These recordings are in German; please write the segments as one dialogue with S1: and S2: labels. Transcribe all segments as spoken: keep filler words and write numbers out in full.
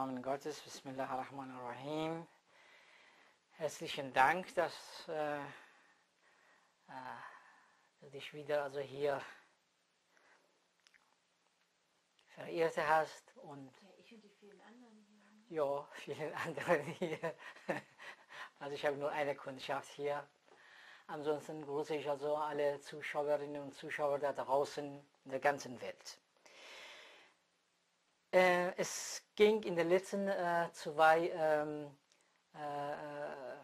S1: Namen Gottes, Bismillahirrahmanirrahim. Herzlichen Dank, dass äh, äh, du dich wieder also hier verirrt hast und
S2: ja, ich und die vielen anderen hier.
S1: ja, vielen anderen hier. Also ich habe nur eine Kundschaft hier. Ansonsten grüße ich also alle Zuschauerinnen und Zuschauer da draußen in der ganzen Welt. Äh, es ging in den letzten äh, zwei ähm, äh,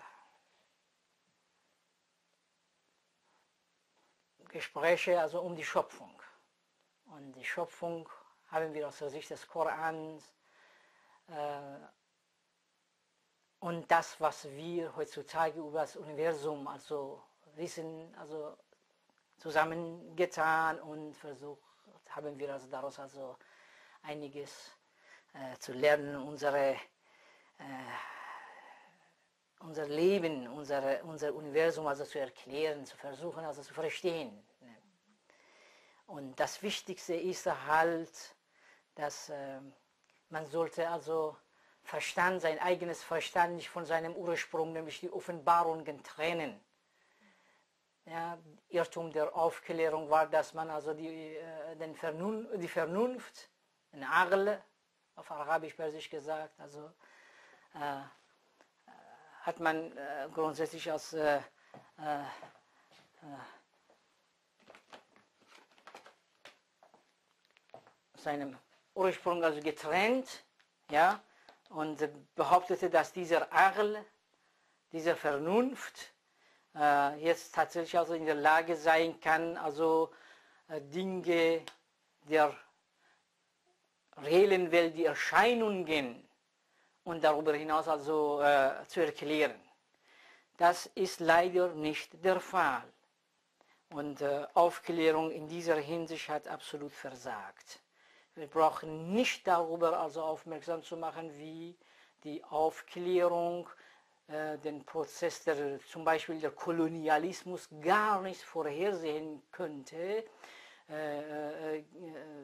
S1: Gespräche also um die Schöpfung. Und die Schöpfung haben wir aus der Sicht des Korans äh, und das, was wir heutzutage über das Universum also wissen, also zusammengetan und versucht haben wir also daraus also einiges äh, zu lernen, unsere, äh, unser Leben, unsere, unser Universum also zu erklären, zu versuchen also zu verstehen. Und das Wichtigste ist halt, dass äh, man sollte also Verstand, sein eigenes Verstand nicht von seinem Ursprung, nämlich die Offenbarungen trennen. Ja, Irrtum der Aufklärung war, dass man also die, äh, den Vernun die Vernunft, den Aql, auf Arabisch-Persisch gesagt, also äh, hat man äh, grundsätzlich aus äh, äh, seinem Ursprung also getrennt, ja, und behauptete, dass dieser Aql, diese Vernunft, äh, jetzt tatsächlich also in der Lage sein kann, also äh, Dinge der reellen Welt, die Erscheinungen und darüber hinaus also äh, zu erklären. Das ist leider nicht der Fall. Und äh, Aufklärung in dieser Hinsicht hat absolut versagt. Wir brauchen nicht darüber also aufmerksam zu machen, wie die Aufklärung äh, den Prozess der, zum Beispiel der Kolonialismus gar nicht vorhersehen könnte. Äh, äh, äh,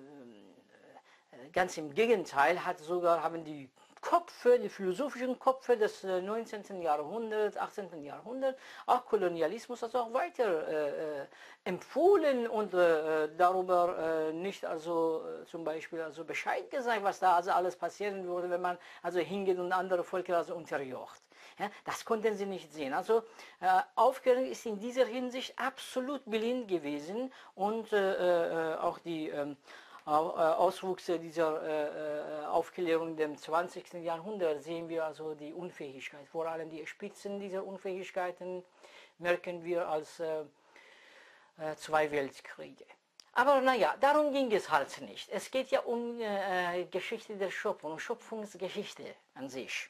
S1: Ganz im Gegenteil, hat sogar, haben die Köpfe, die philosophischen Köpfe des neunzehnten. Jahrhunderts, achtzehnten. Jahrhunderts, auch Kolonialismus also auch weiter äh, empfohlen und äh, darüber äh, nicht also äh, zum Beispiel also Bescheid gesagt, was da also alles passieren würde, wenn man also hingeht und andere Völker also unterjocht. Ja, das konnten sie nicht sehen. Also äh, Aufklärung ist in dieser Hinsicht absolut blind gewesen und äh, äh, auch die äh, Auswüchse dieser äh, Aufklärung im zwanzigsten. Jahrhundert sehen wir also die Unfähigkeit. Vor allem die Spitzen dieser Unfähigkeiten merken wir als äh, äh, zwei Weltkriege. Aber naja, darum ging es halt nicht. Es geht ja um äh, Geschichte der Schöpfung, um Schöpfungsgeschichte an sich.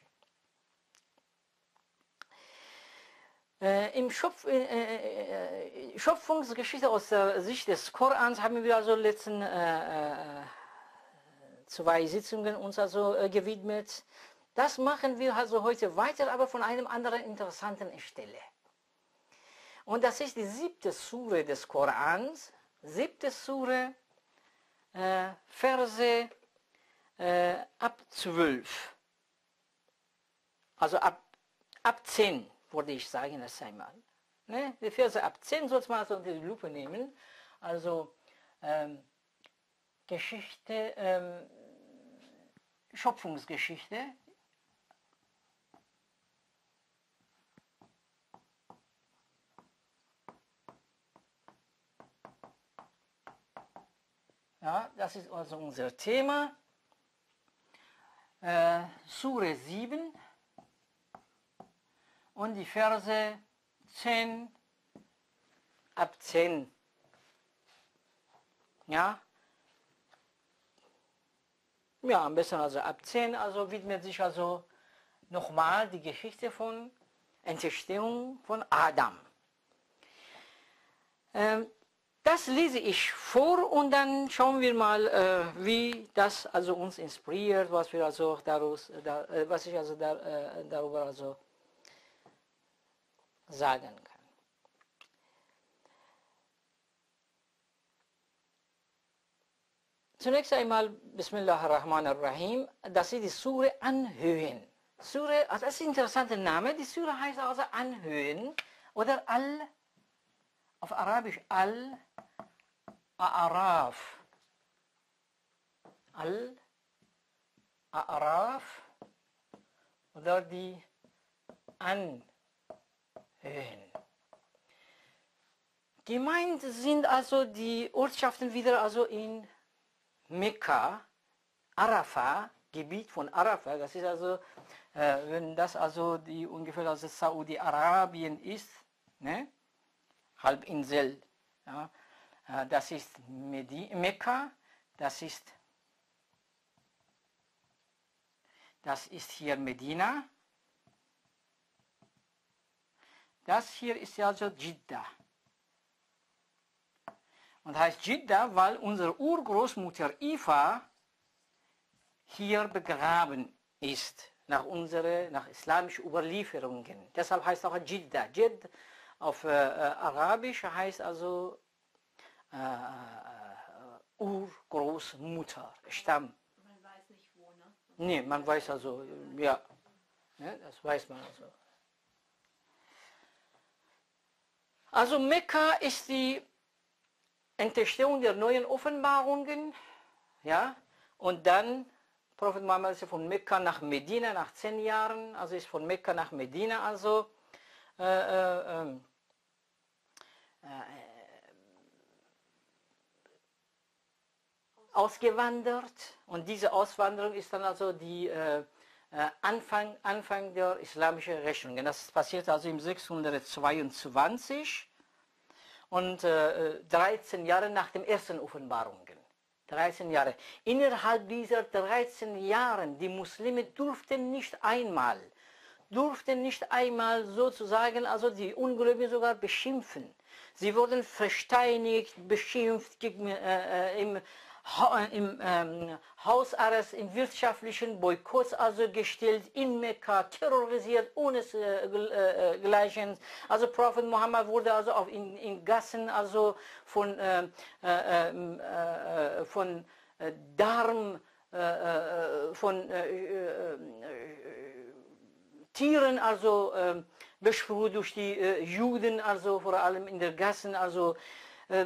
S1: Äh, Im Schöpf, äh, äh, Schöpfungsgeschichte aus der Sicht des Korans haben wir also letzten äh, äh, zwei Sitzungen uns also äh, gewidmet. Das machen wir also heute weiter, aber von einem anderen interessanten Stelle. Und das ist die siebte Sure des Korans, siebte Sure, äh, Verse äh, ab zwölf, also ab, ab zehn. Würde ich sagen, das einmal. Ne? Die Verse ab zehn sollte man also unter die Lupe nehmen. Also ähm, Geschichte, ähm, Schöpfungsgeschichte. Ja, das ist also unser Thema. Äh, Sure sieben. Und die Verse zehn ab zehn. Ja? Ja, am besten also ab zehn, also widmet sich also nochmal die Geschichte von Entstehung von Adam. Ähm, das lese ich vor und dann schauen wir mal, äh, wie das also uns inspiriert, was wir also daraus, da, äh, was ich also da, äh, darüber also sagen kann. Zunächst einmal, Bismillahirrahmanirrahim, das ist die Sure Anhöhen. Sure, also das ist ein interessanter Name, die Sure heißt also Anhöhen oder Al, auf Arabisch Al-A'raf. Al-A'raf oder die Anhöhen. Gemeint sind also die Ortschaften wieder also in Mekka, Arafah, Gebiet von Arafah, das ist also, äh, wenn das also die ungefähr also Saudi-Arabien ist, ne? Halbinsel, ja? äh, das ist Medi Mekka, das ist, das ist hier Medina, das hier ist also Jeddah. Und heißt Jeddah, weil unsere Urgroßmutter Ifa hier begraben ist, nach unseren, nach islamischen Überlieferungen. Deshalb heißt auch Jeddah. Jed auf äh, Arabisch heißt also äh, äh, Urgroßmutter, Stamm.
S2: Man weiß nicht wo, ne?
S1: Nee, man weiß also, ja, ne, das weiß man also. Also Mekka ist die Entstehung der neuen Offenbarungen, ja, und dann Prophet Muhammad ist von Mekka nach Medina nach zehn Jahren, also ist von Mekka nach Medina also äh, äh, äh, ausgewandert, und diese Auswanderung ist dann also die äh, Anfang, Anfang der islamischen Rechnungen. Das passiert also im sechshundertzweiundzwanzig und äh, dreizehn Jahre nach den ersten Offenbarungen. dreizehn Jahre. Innerhalb dieser dreizehn Jahren, die Muslime durften nicht einmal, durften nicht einmal sozusagen, also die Ungläubigen sogar beschimpfen. Sie wurden versteinigt, beschimpft, äh, im, im ähm, Hausarrest, in wirtschaftlichen Boykotts also gestellt, in Mekka terrorisiert, ohne äh, äh, Gleichen. Also Prophet Muhammad wurde also auch in, in Gassen also von, äh, äh, äh, von äh, Darm, äh, von äh, äh, Tieren also äh, beschwört durch die äh, Juden, also vor allem in der Gassen, also äh,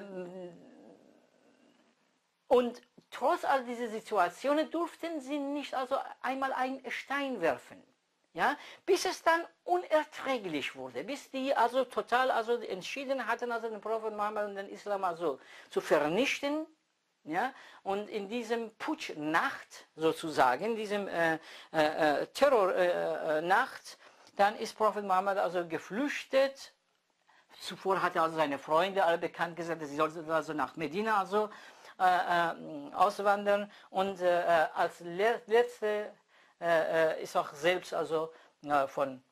S1: und trotz all dieser Situationen durften sie nicht also einmal einen Stein werfen, ja, bis es dann unerträglich wurde, bis die also total also entschieden hatten, also den Prophet Muhammad und den Islam also zu vernichten, ja, und in diesem Putschnacht sozusagen, in diesem äh, äh, Terrornacht, äh, dann ist Prophet Muhammad also geflüchtet. Zuvor hat er also seine Freunde alle bekannt gesagt, dass sie sollten also nach Medina also Äh, äh, auswandern, und äh, als letzte äh, ist auch selbst also äh, von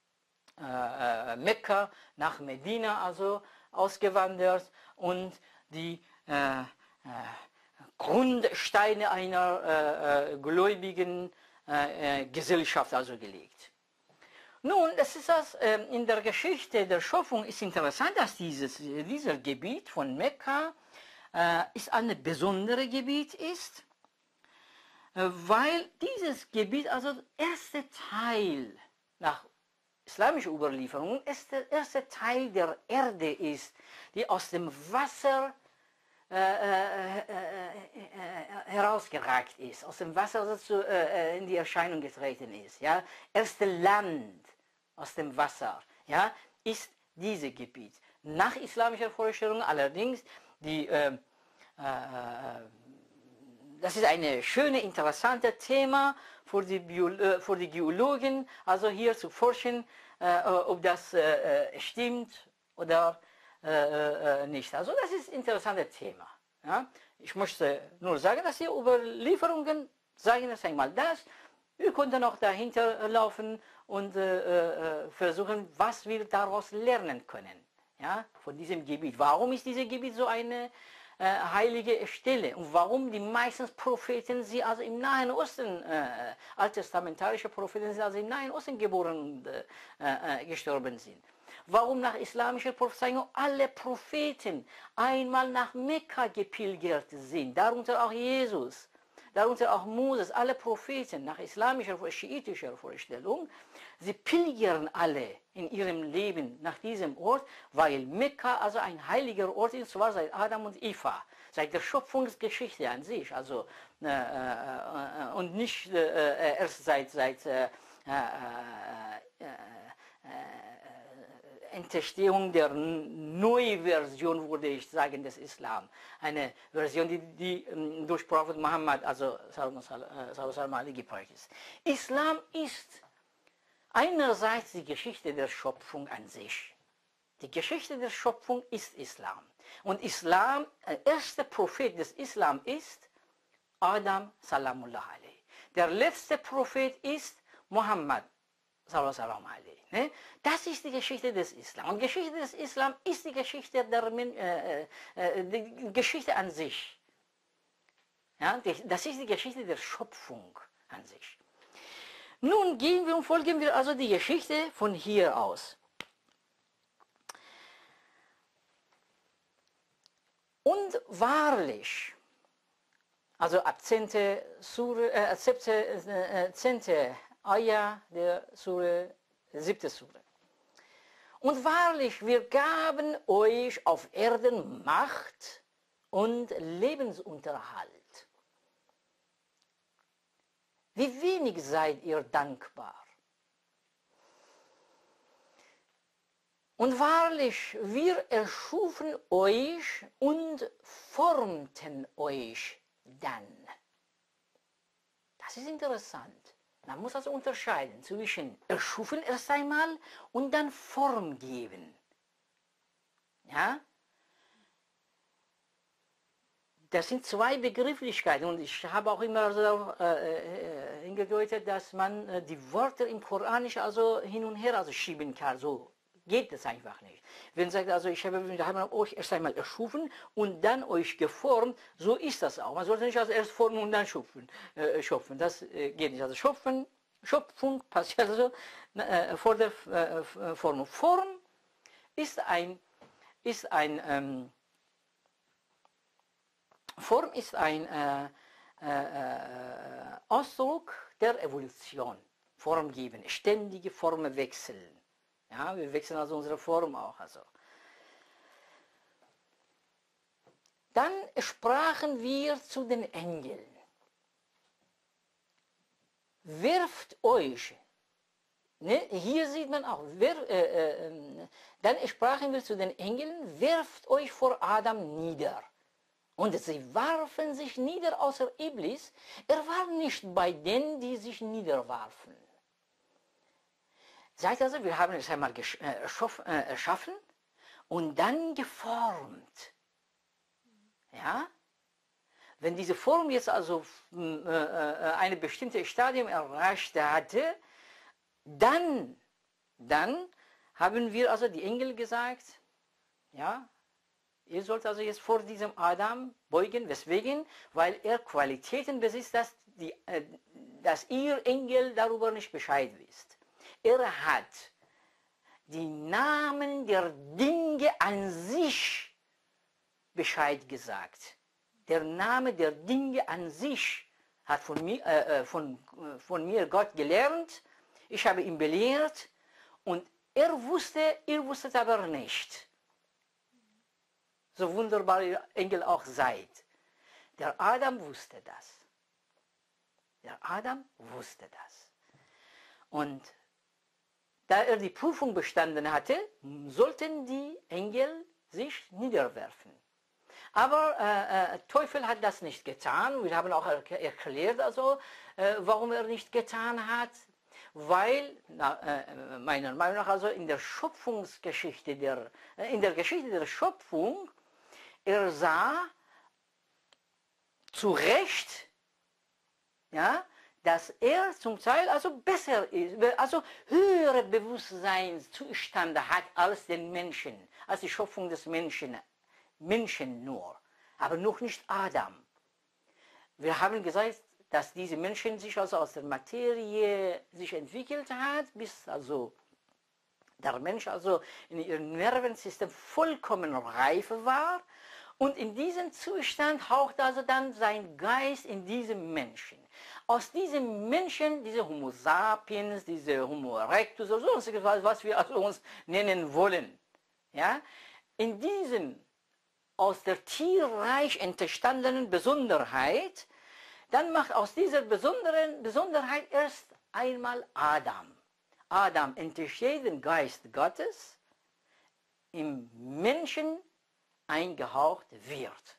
S1: äh, Mekka nach Medina also ausgewandert und die äh, äh, Grundsteine einer äh, äh, gläubigen äh, äh, Gesellschaft also gelegt. Nun, das ist das, äh, in der Geschichte der Schöpfung ist interessant, dass dieses, dieser Gebiet von Mekka Äh, ist ein besonderes Gebiet ist, äh, weil dieses Gebiet, also der erste Teil nach islamischer Überlieferung, ist der erste Teil der Erde ist, die aus dem Wasser äh, äh, äh, äh, herausgeragt ist, aus dem Wasser also, äh, in die Erscheinung getreten ist. Ja? Erste Land aus dem Wasser, ja, ist dieses Gebiet. Nach islamischer Vorstellung allerdings, die, äh, äh, das ist ein schönes, interessantes Thema für die, Bio, äh, für die Geologen, also hier zu forschen, äh, ob das äh, stimmt oder äh, nicht. Also das ist ein interessantes Thema. Ja? Ich möchte nur sagen, dass die Überlieferungen sagen das einmal das. Wir konnten auch dahinter laufen und äh, äh, versuchen, was wir daraus lernen können. Ja, von diesem Gebiet. Warum ist dieses Gebiet so eine, äh, heilige Stelle. Und warum die meisten Propheten, sie also im Nahen Osten, äh, alttestamentarische Propheten, sie also im Nahen Osten geboren und äh, äh, gestorben sind. Warum nach islamischer Prophezeiung alle Propheten einmal nach Mekka gepilgert sind, darunter auch Jesus, darunter auch Moses, alle Propheten nach islamischer, schiitischer Vorstellung, sie pilgern alle in ihrem Leben nach diesem Ort, weil Mekka also ein heiliger Ort ist, zwar seit Adam und Eva, seit der Schöpfungsgeschichte an sich, also äh, äh, und nicht äh, erst seit, seit äh, äh, äh, Entstehung der Neuversion, würde ich sagen, des Islam. Eine Version, die, die durch Prophet Muhammad, also Sallallahu geprägt ist. Islam ist einerseits die Geschichte der Schöpfung an sich. Die Geschichte der Schöpfung ist Islam. Und Islam, der erste Prophet des Islam ist Adam Salamullah alayhi. Der letzte Prophet ist Muhammad Sallallahu alayhi. Das ist die Geschichte des Islam. Und die Geschichte des Islam ist die Geschichte, der, äh, äh, die Geschichte an sich. Ja, die, das ist die Geschichte der Schöpfung an sich. Nun gehen wir und folgen wir also die Geschichte von hier aus. Und wahrlich, also ab zehnte Sure, äh, zehnte Ayah der Sure, siebte Sure. Und wahrlich, wir gaben euch auf Erden Macht und Lebensunterhalt. Wie wenig seid ihr dankbar. Und wahrlich, wir erschufen euch und formten euch dann. Das ist interessant. Man muss also unterscheiden zwischen erschufen erst einmal und dann Form geben. Ja? Das sind zwei Begrifflichkeiten und ich habe auch immer so, äh, hingedeutet, dass man äh, die Worte im Koranisch also hin und her also schieben kann. So geht das einfach nicht. Wenn man sagt, also ich habe, wir haben euch erst einmal erschufen und dann euch geformt, so ist das auch. Man sollte nicht also erst formen und dann schöpfen. Äh, schöpfen. Das äh, geht nicht. Also schöpfen, Schöpfung passiert also äh, vor der äh, Formung. Form ist ein, ist ein ähm, Form ist ein äh, äh, Ausdruck der Evolution. Form geben, ständige Formen wechseln. Ja, wir wechseln also unsere Form auch. Also. Dann sprachen wir zu den Engeln. Werft euch, ne, hier sieht man auch, wer, äh, äh, dann sprachen wir zu den Engeln, werft euch vor Adam nieder. Und sie warfen sich nieder, außer Iblis. Er war nicht bei denen, die sich niederwarfen. Sagt also, wir haben es einmal erschaffen und dann geformt. Ja? Wenn diese Form jetzt also äh, eine bestimmte Stadium erreicht hatte, dann, dann haben wir also die Engel gesagt, ja, ihr sollt also jetzt vor diesem Adam beugen. Weswegen? Weil er Qualitäten besitzt, dass, die, äh, dass ihr Engel darüber nicht Bescheid wisst. Er hat die Namen der Dinge an sich Bescheid gesagt. Der Name der Dinge an sich hat von mir, äh, von, äh, von mir Gott gelernt. Ich habe ihn belehrt und er wusste, ihr wusstet aber nicht. So wunderbar ihr Engel auch seid. Der Adam wusste das. Der Adam wusste das. Und da er die Prüfung bestanden hatte, sollten die Engel sich niederwerfen. Aber äh, äh, Teufel hat das nicht getan. Wir haben auch erklärt, also, äh, warum er nicht getan hat. Weil, na, äh, meiner Meinung nach, also in der Schöpfungsgeschichte, der, äh, in der Geschichte der Schöpfung, er sah zu Recht, ja, dass er zum Teil also besser ist, also höhere Bewusstseinszustände hat als den Menschen, als die Schöpfung des Menschen, Menschen nur. aber noch nicht Adam. Wir haben gesagt, dass diese Menschen sich also aus der Materie sich entwickelt hat, bis also der Mensch also in ihrem Nervensystem vollkommen reif war. Und in diesem Zustand haucht also dann sein Geist in diesem Menschen. Aus diesem Menschen, diese Homo sapiens, diese Homo erectus oder sonstiges, was wir also uns nennen wollen, ja, in diesem aus der Tierreich entstandenen Besonderheit, dann macht aus dieser besonderen Besonderheit erst einmal Adam. Adam entsteht den Geist Gottes, im Menschen eingehaucht wird.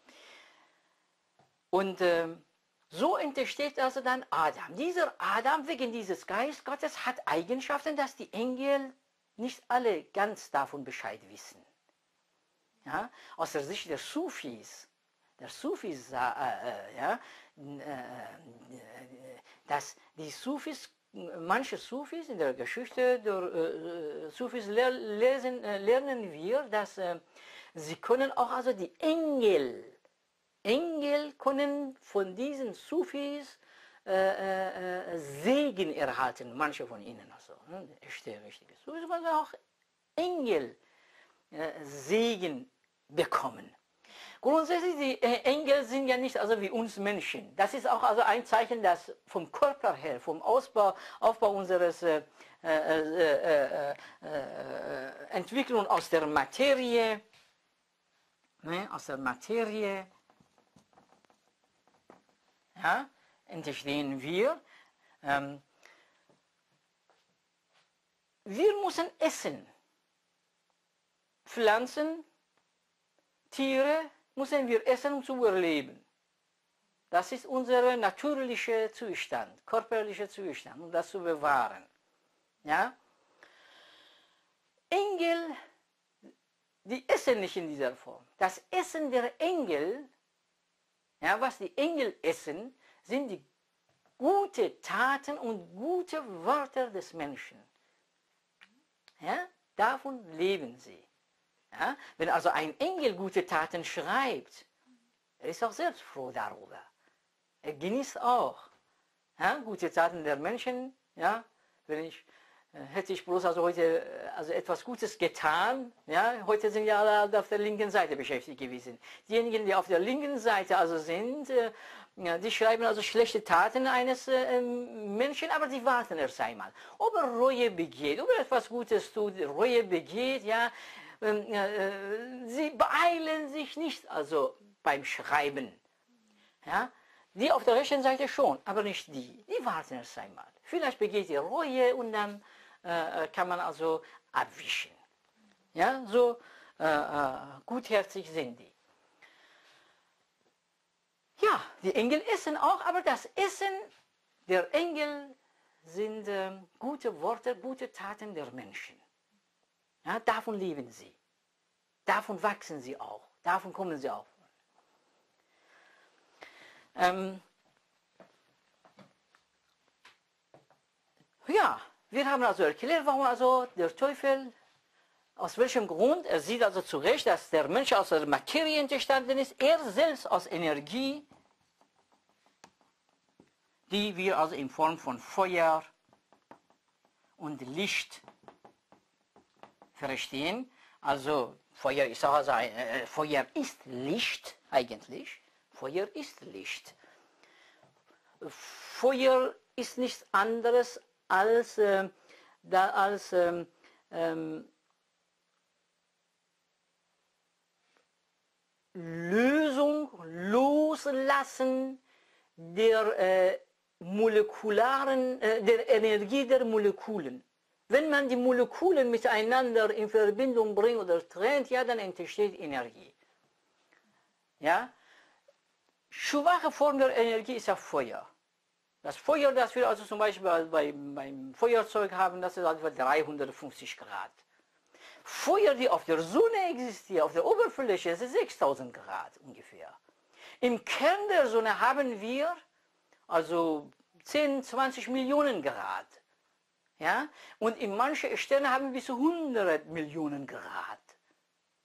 S1: Und äh, so entsteht also dann Adam. Dieser Adam, wegen dieses Geist Gottes, hat Eigenschaften, dass die Engel nicht alle ganz davon Bescheid wissen. Ja? Aus der Sicht der Sufis, der Sufis, äh, äh, ja, äh, dass die Sufis, manche Sufis in der Geschichte der äh, Sufis lehr, lesen, äh, lernen wir, dass äh, sie können auch also die Engel, Engel können von diesen Sufis äh, äh, Segen erhalten, manche von ihnen also, ne, echte, richtige Sufis, aber auch Engel äh, Segen bekommen. Grundsätzlich, die Engel sind ja nicht also wie uns Menschen. Das ist auch also ein Zeichen, dass vom Körper her, vom Ausbau, Aufbau unseres äh, äh, äh, äh, Entwicklung aus der Materie, ne, aus der Materie, ja, entstehen wir. Ähm, wir müssen essen. Pflanzen, Tiere müssen wir essen, um zu überleben. Das ist unser natürlicher Zustand, körperlicher Zustand, um das zu bewahren. Ja? Engel, die essen nicht in dieser Form. Das Essen der Engel, ja, was die Engel essen, sind die guten Taten und gute Wörter des Menschen. Ja? Davon leben sie. Ja? Wenn also ein Engel gute Taten schreibt, er ist auch selbst froh darüber. Er genießt auch ja, gute Taten der Menschen. Ja? Wenn ich, äh, hätte ich bloß also heute äh, also etwas Gutes getan, ja? Heute sind ja alle auf der linken Seite beschäftigt gewesen. Diejenigen, die auf der linken Seite also sind, äh, ja, die schreiben also schlechte Taten eines äh, Menschen, aber die warten erst einmal. Ob er Reue begeht, ob er etwas Gutes tut, Reue begeht, ja, sie beeilen sich nicht also beim Schreiben. Ja? Die auf der rechten Seite schon, aber nicht die. Die warten erst einmal. Vielleicht begeht ihr Reue und dann äh, kann man also abwischen. Ja? So äh, äh, gutherzig sind die. Ja, die Engel essen auch, aber das Essen der Engel sind äh, gute Worte, gute Taten der Menschen. Ja, davon leben sie. Davon wachsen sie auch. Davon kommen sie auch. Ähm, ja, wir haben also erklärt, warum also der Teufel, aus welchem Grund, er sieht also zu Recht, dass der Mensch aus der Materie entstanden ist, er selbst aus Energie, die wir also in Form von Feuer und Licht verstehen. Also Feuer ist, also ein, äh, Feuer ist Licht eigentlich. Feuer ist Licht. Feuer ist nichts anderes als, äh, da, als ähm, ähm, Lösung, Loslassen der äh, molekularen, äh, der Energie der Molekülen. Wenn man die Moleküle miteinander in Verbindung bringt oder trennt, ja, dann entsteht Energie. Ja? Schwache Form der Energie ist ja Feuer. Das Feuer, das wir also zum Beispiel bei, beim Feuerzeug haben, das ist etwa dreihundertfünfzig Grad. Feuer, die auf der Sonne existiert, auf der Oberfläche, ist sechstausend Grad ungefähr. Im Kern der Sonne haben wir also zehn, zwanzig Millionen Grad. Ja? Und in manchen Sternen haben wir bis zu hundert Millionen Grad.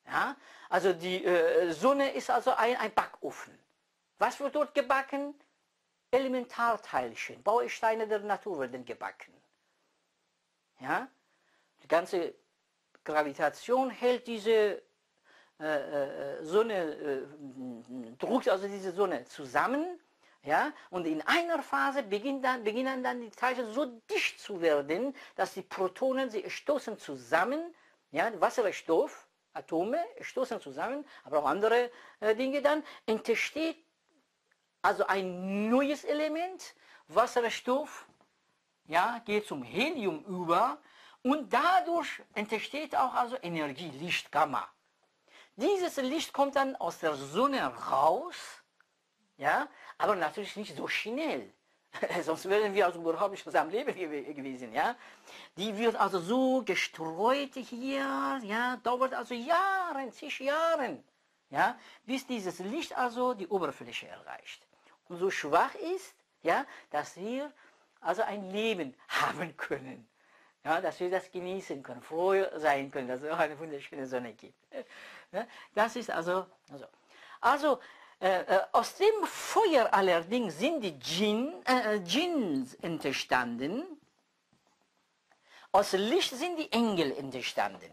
S1: Ja? Also die äh, Sonne ist also ein, ein Backofen. Was wird dort gebacken? Elementarteilchen, Bausteine der Natur werden gebacken. Ja? Die ganze Gravitation hält diese äh, äh, Sonne, äh, druckt also diese Sonne zusammen. Ja? Und in einer Phase beginnen dann, beginnen dann die Teilchen so dicht zu werden, dass die Protonen, sie stoßen zusammen, ja? Wasserstoff, Atome stoßen zusammen, aber auch andere äh, Dinge dann, entsteht also ein neues Element, Wasserstoff, ja, geht zum Helium über und dadurch entsteht auch also Energie, Licht, Gamma. Dieses Licht kommt dann aus der Sonne raus, ja, aber natürlich nicht so schnell. Sonst wären wir also überhaupt nicht zusammen leben gewesen, ja. Die wird also so gestreut hier, ja, dauert also Jahre, zig Jahre, ja, bis dieses Licht also die Oberfläche erreicht. Und so schwach ist, ja, dass wir also ein Leben haben können, ja, dass wir das genießen können, froh sein können, dass es auch eine wunderschöne Sonne gibt. Ja, das ist also, also, also äh, äh, aus dem Feuer allerdings sind die Djinn, äh, Djinns entstanden, aus Licht sind die Engel entstanden.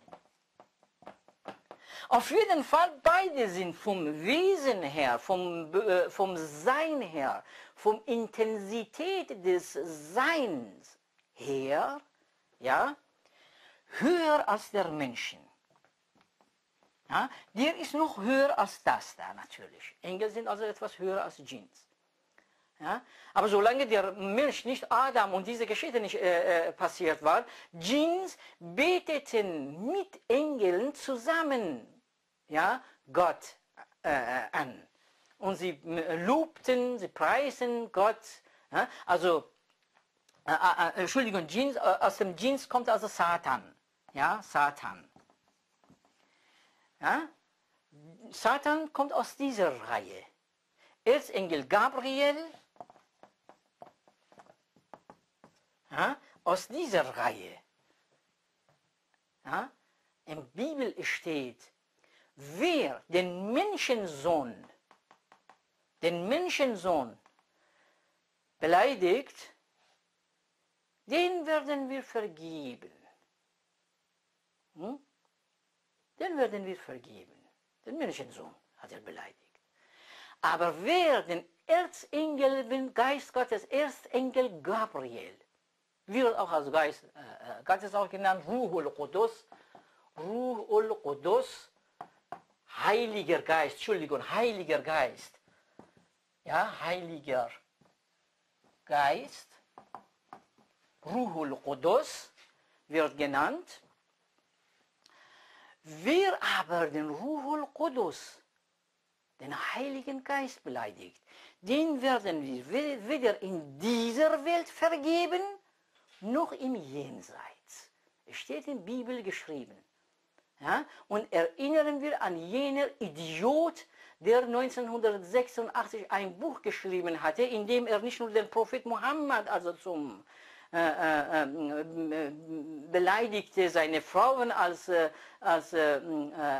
S1: Auf jeden Fall, beide sind vom Wesen her, vom, äh, vom Sein her, vom Intensität des Seins her, ja, höher als der Menschen. Ja, der ist noch höher als das da natürlich. Engel sind also etwas höher als Djinns. Ja, aber solange der Mensch nicht Adam und diese Geschichte nicht äh, passiert war, Djinns beteten mit Engeln zusammen, ja, Gott äh, an. Und sie äh, lobten, sie preisen Gott. Ja, also, äh, äh, Entschuldigung, Djinns, äh, aus dem Djinns kommt also Satan. Ja, Satan. Ja? Satan kommt aus dieser Reihe. Erzengel Gabriel, ja, aus dieser Reihe. Ja? In der Bibel steht, wer den Menschensohn, den Menschensohn beleidigt, den werden wir vergeben. Hm? Den werden wir vergeben. Den Menschensohn hat er beleidigt. Aber wer den Erzengel, den Geist Gottes, Erzengel Gabriel, wird auch als Geist äh, Gottes auch genannt, Ruhul Qudus, Ruhul Qudus, Heiliger Geist, Entschuldigung, Heiliger Geist. Ja, Heiliger Geist, Ruhul Qudus wird genannt. Wer aber den Ruhul Qudus, den Heiligen Geist beleidigt, den werden wir weder in dieser Welt vergeben, noch im Jenseits. Es steht in der Bibel geschrieben. Ja? Und erinnern wir an jenen Idiot, der neunzehnhundertsechsundachtzig ein Buch geschrieben hatte, in dem er nicht nur den Prophet Mohammed also zum Äh, äh, äh, beleidigte seine Frauen als, äh, als äh, äh,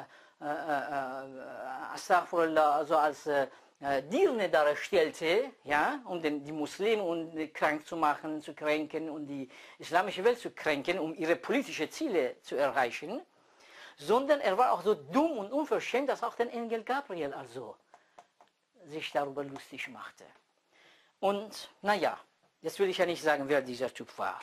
S1: äh, also als äh, Dirne darstellte, ja, um den, die Muslime und krank zu machen, zu kränken und die islamische Welt zu kränken, um ihre politischen Ziele zu erreichen, sondern er war auch so dumm und unverschämt, dass auch der Engel Gabriel also sich darüber lustig machte. Und naja, jetzt will ich ja nicht sagen, wer dieser Typ war.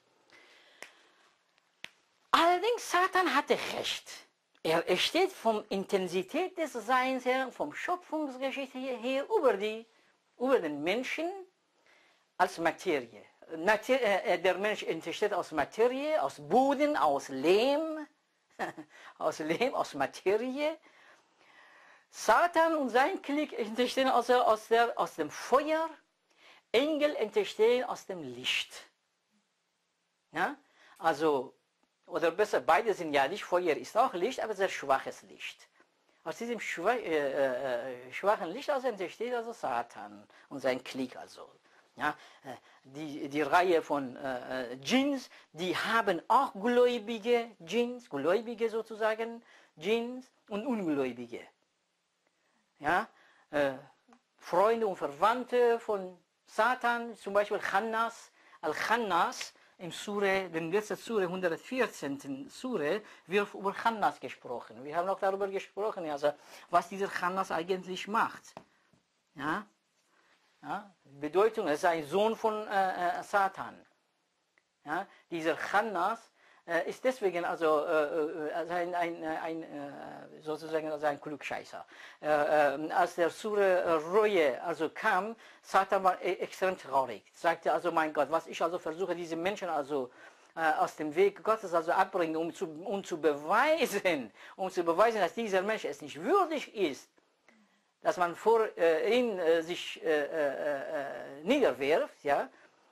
S1: Allerdings, Satan hatte recht. Er steht vom Intensität des Seins her, vom Schöpfungsgeschichte her über, die, über den Menschen als Materie. Mater äh, der Mensch entsteht aus Materie, aus Boden, aus Lehm, aus Lehm, aus Materie. Satan und sein Klick entstehen also aus, der, aus dem Feuer. Engel entstehen aus dem Licht. Ja? Also, oder besser, beide sind ja Licht, Feuer ist auch Licht, aber sehr schwaches Licht. Aus diesem schwa äh, äh, schwachen Licht also entsteht also Satan und sein Klick also. Ja, die, die Reihe von äh, Dschinns, die haben auch gläubige Dschinns, gläubige sozusagen Dschinns und Ungläubige. Ja, äh, Freunde und Verwandte von Satan, zum Beispiel Channas, Al-Channas, im Sure, dem letzten Sure, hundertvierzehnten Sure, wird über Channas gesprochen. Wir haben auch darüber gesprochen, also, was dieser Channas eigentlich macht. Ja? Ja? Bedeutung, er ist ein Sohn von äh, äh, Satan. Ja? Dieser Channas äh, ist deswegen also, äh, also ein, ein, ein, äh, sozusagen also ein Klugscheißer. Äh, äh, als der Sure äh, Reue also kam, Satan war e extrem traurig. Sagte also, mein Gott, was ich also versuche, diese Menschen also äh, aus dem Weg Gottes also abbringen, um zu, um zu beweisen, um zu beweisen, dass dieser Mensch es nicht würdig ist, dass man vor äh, ihn äh, sich äh, äh, niederwirft, ja,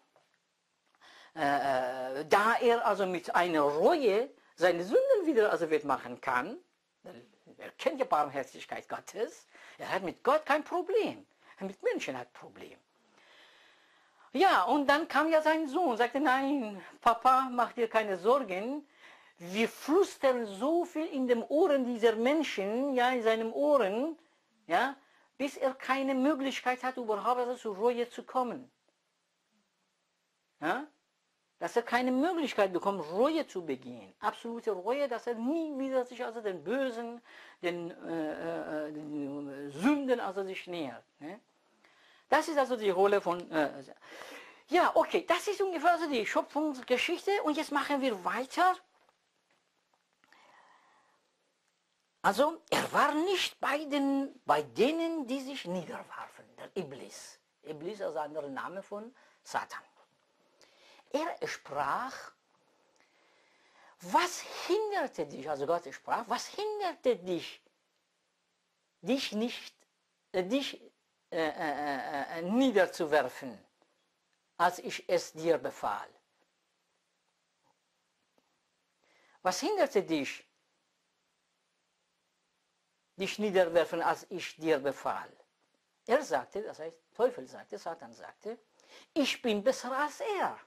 S1: äh, da er also mit einer Reue seine Sünden wieder also wettmachen kann. Er kennt ja Barmherzigkeit Gottes, er hat mit Gott kein Problem, mit Menschen hat Problem. Ja, und dann kam ja sein Sohn und sagte, nein, Papa, mach dir keine Sorgen, wir flüstern so viel in den Ohren dieser Menschen, ja, in seinen Ohren, ja, bis er keine Möglichkeit hat, überhaupt also zur Reue zu kommen. Ja? Dass er keine Möglichkeit bekommt, Reue zu begehen. Absolute Reue, dass er nie wieder sich also den Bösen, den, äh, äh, den Sünden also sich nähert. Ne? Das ist also die Rolle von... Äh, ja, okay, das ist ungefähr also die Schöpfungsgeschichte und jetzt machen wir weiter. Also, er war nicht bei, den, bei denen, die sich niederwarfen, der Iblis. Iblis ist ein anderer Name von Satan. Er sprach, was hinderte dich, also Gott sprach, was hinderte dich, dich nicht, äh, dich äh, äh, äh, niederzuwerfen, als ich es dir befahl? Was hinderte dich, dich niederwerfen, als ich dir befahl? Er sagte, das heißt, Teufel sagte, Satan sagte, ich bin besser als er.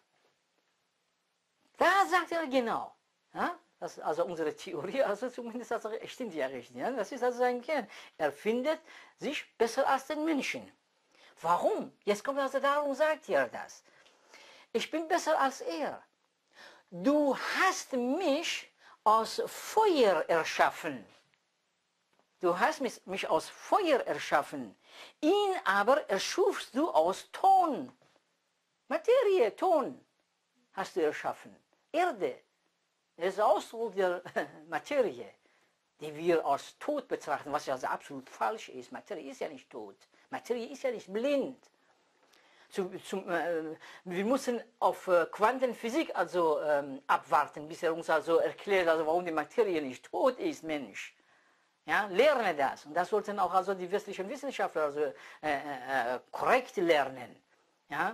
S1: Da sagt er genau. Ja? Das ist also unsere Theorie, also zumindest also stimmt ja richtig. Ja? Das ist also sein Kern. Er findet sich besser als den Menschen. Warum? Jetzt kommt also darum, sagt er das. Ich bin besser als er. Du hast mich aus Feuer erschaffen. Du hast mich, mich aus Feuer erschaffen. Ihn aber erschufst du aus Ton. Materie, Ton hast du erschaffen. Erde. Das ist Ausdruck der Materie, die wir als tot betrachten, was ja also absolut falsch ist. Materie ist ja nicht tot. Materie ist ja nicht blind. Zu, zum, äh, wir müssen auf äh, Quantenphysik also ähm, abwarten, bis er uns also erklärt, also warum die Materie nicht tot ist, Mensch. Ja, lerne das. Und das sollten auch also die westlichen Wissenschaftler also, äh, äh, korrekt lernen. Ja?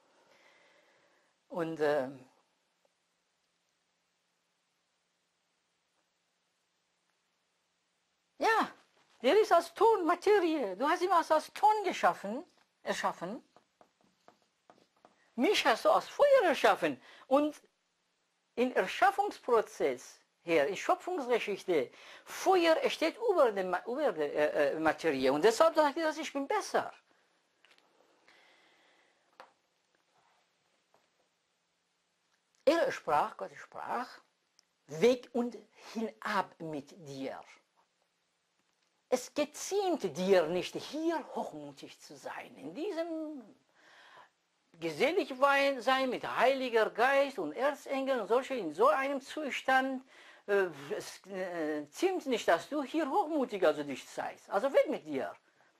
S1: Und äh, ja, der ist als Ton, Materie. Du hast ihn als Ton geschaffen, erschaffen. Mich hast du aus Feuer erschaffen. Und im Erschaffungsprozess, hier, in Schöpfungsgeschichte, Feuer steht über der, über der äh, äh, Materie. Und deshalb sagt er, ich bin besser. Er sprach, Gott sprach, weg und hinab mit dir. Es geziemt dir nicht, hier hochmutig zu sein, in diesem gesellig sein mit Heiliger Geist und Erzengel und solche, in so einem Zustand, äh, es äh, ziemt nicht, dass du hier hochmutig also dich zeigst. Also weg mit dir.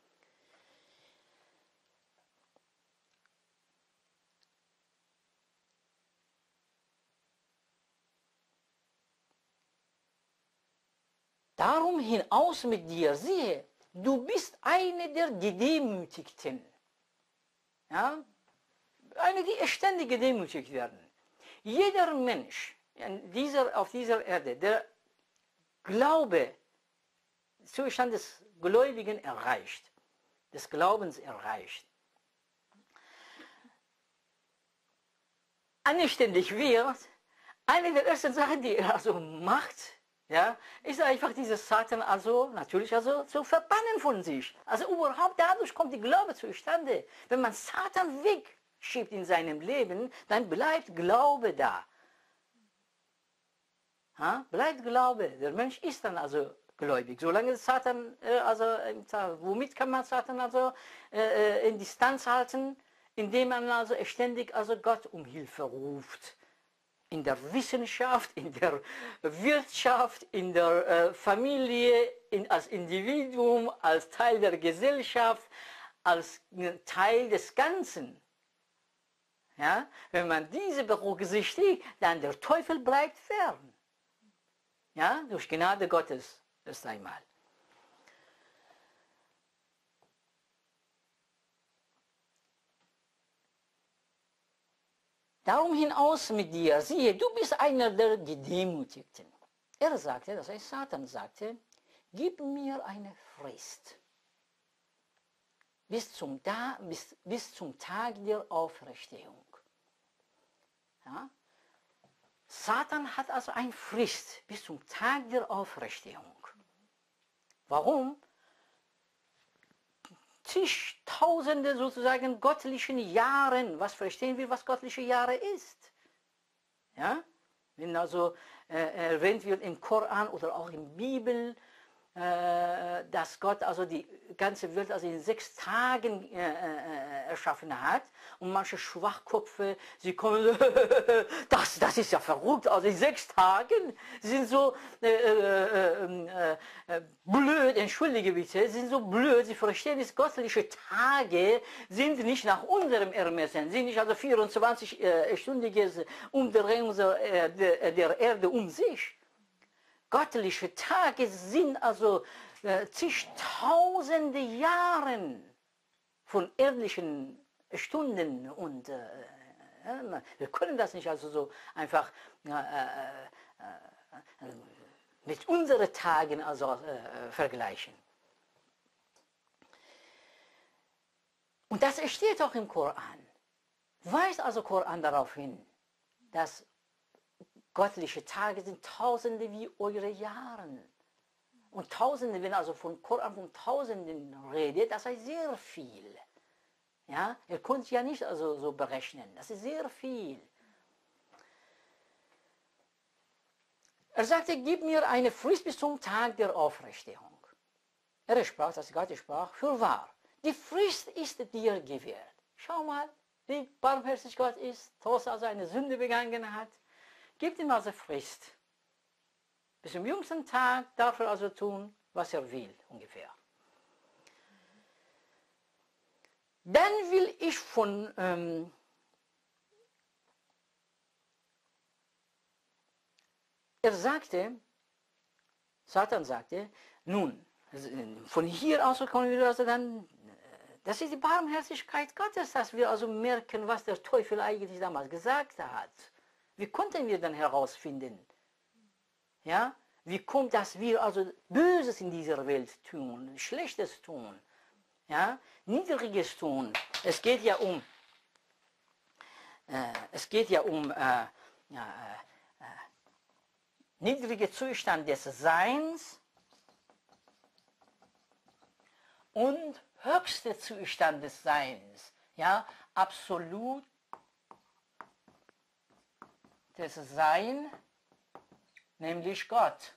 S1: Darum hinaus mit dir, siehe, du bist eine der Gedemütigten. Ja? Eine, die ständig gedemütigt werden. Jeder Mensch in dieser, auf dieser Erde, der Glaube, Zustand des Gläubigen erreicht, des Glaubens erreicht, anständig wird, eine der ersten Sachen, die er also macht, ja, ist einfach dieses Satan also natürlich also zu verbannen von sich. Also überhaupt dadurch kommt die Glaube zustande. Wenn man Satan wegschiebt in seinem Leben, dann bleibt Glaube da. Ja, bleibt Glaube. Der Mensch ist dann also gläubig. Solange Satan, äh, also äh, womit kann man Satan also äh, in Distanz halten? Indem man also ständig also Gott um Hilfe ruft. In der Wissenschaft, in der Wirtschaft, in der äh, Familie, in, als Individuum, als Teil der Gesellschaft, als Teil des Ganzen. Ja? Wenn man diese berücksichtigt, dann der Teufel bleibt fern. Ja? Durch Gnade Gottes erst einmal. Darum hinaus mit dir, siehe, du bist einer der Gedemütigten. Er sagte, das heißt Satan sagte, gib mir eine Frist bis zum, da, bis, bis zum Tag der Auferstehung. Ja? Satan hat also eine Frist bis zum Tag der Auferstehung. Warum? Zigtausende sozusagen göttlichen Jahren. Was verstehen wir, was göttliche Jahre ist? Ja? Wenn also äh, erwähnt wird im Koran oder auch in der Bibel, äh, dass Gott also die ganze Welt also in sechs Tagen äh, äh, erschaffen hat und manche Schwachköpfe, sie kommen, das, das ist ja verrückt, also in sechs Tagen sind so äh, äh, äh, äh, blöd, entschuldige bitte, sind so blöd, sie verstehen, dass göttliche Tage sind nicht nach unserem Ermessen, sind nicht also vierundzwanzig-stündiges Umdrehung der, der Erde um sich. Göttliche Tage sind also äh, zigtausende Jahren von erdlichen Stunden und äh, äh, wir können das nicht also so einfach äh, äh, äh, mit unseren Tagen also äh, vergleichen. Und das steht auch im Koran. Weist also Koran darauf hin, dass göttliche Tage sind Tausende wie eure Jahre. Und Tausende, wenn also von Koran von Tausenden redet, das heißt sehr viel. Ja, ihr könnt ja nicht also so berechnen, das ist sehr viel. Er sagte, gib mir eine Frist bis zum Tag der Auferstehung. Er sprach, das Gott sprach, für wahr, die Frist ist dir gewährt. Schau mal, wie barmherzig Gott ist, trotz also eine Sünde begangen hat. Gibt ihm also Frist. Bis zum jüngsten Tag darf er also tun, was er will, ungefähr. Dann will ich von ähm, er sagte, Satan sagte, nun, von hier aus können wir also dann, das ist die Barmherzigkeit Gottes, dass wir also merken, was der Teufel eigentlich damals gesagt hat. Wie konnten wir dann herausfinden? Ja? Wie kommt, dass wir also Böses in dieser Welt tun, Schlechtes tun, ja? Niedriges tun? Es geht ja um, äh, es geht ja um äh, äh, äh, niedrige Zustand des Seins und höchste Zustand des Seins, ja? Absolut das Sein, nämlich Gott.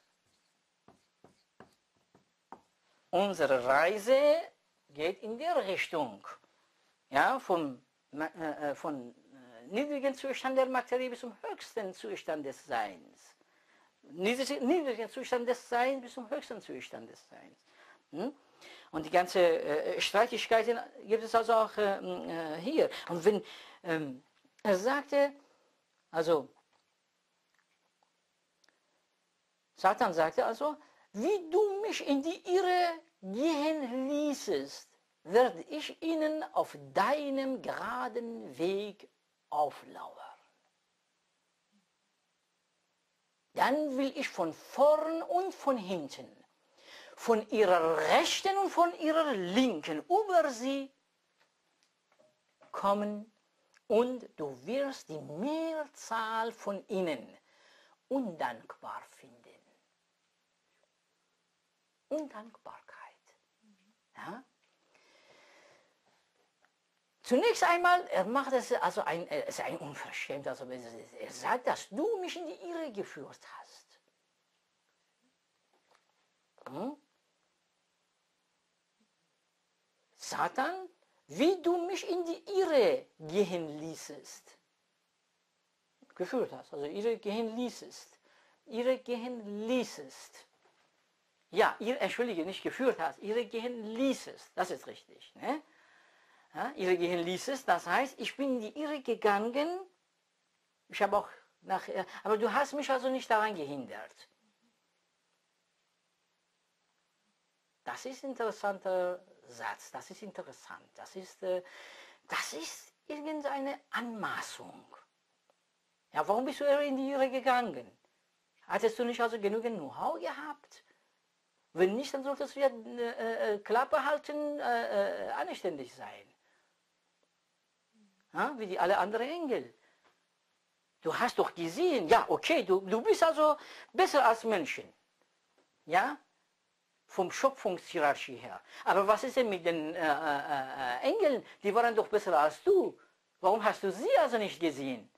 S1: Unsere Reise geht in der Richtung, ja, vom, äh, von äh, niedrigen Zustand der Materie bis zum höchsten Zustand des Seins. Niedrigen, niedrigen Zustand des Seins bis zum höchsten Zustand des Seins. Hm? Und die ganze äh, Streitigkeiten gibt es also auch äh, hier. Und wenn ähm, er sagte, also Satan sagte also, wie du mich in die Irre gehen ließest, werde ich ihnen auf deinem geraden Weg auflauern. Dann will ich von vorn und von hinten, von ihrer rechten und von ihrer linken über sie kommen und du wirst die Mehrzahl von ihnen undankbar finden. Undankbarkeit. Ja? Zunächst einmal, er macht es also ein, es ist ein unverschämt, also er sagt, dass du mich in die Irre geführt hast. Hm? Satan, wie du mich in die Irre gehen ließest. Geführt hast, also Irre gehen ließest. Irre gehen ließest. Ja, ihr, entschuldige, nicht geführt hast, Irre gehen ließest. Das ist richtig. Ne? Ja, Irre gehen ließest, das heißt, ich bin in die Irre gegangen, ich habe auch nach, aber du hast mich also nicht daran gehindert. Das ist ein interessanter Satz, das ist interessant, das ist, äh, das ist irgendeine Anmaßung. Ja, warum bist du in die Irre gegangen? Hattest du nicht also genügend Know-how gehabt? Wenn nicht, dann solltest du ja äh, äh, Klappe halten, äh, äh, anständig sein. Ja, wie die alle anderen Engel. Du hast doch gesehen, ja, okay, du, du bist also besser als Menschen. Ja, vom Schöpfungshierarchie her. Aber was ist denn mit den äh, äh, Engeln? Die waren doch besser als du. Warum hast du sie also nicht gesehen?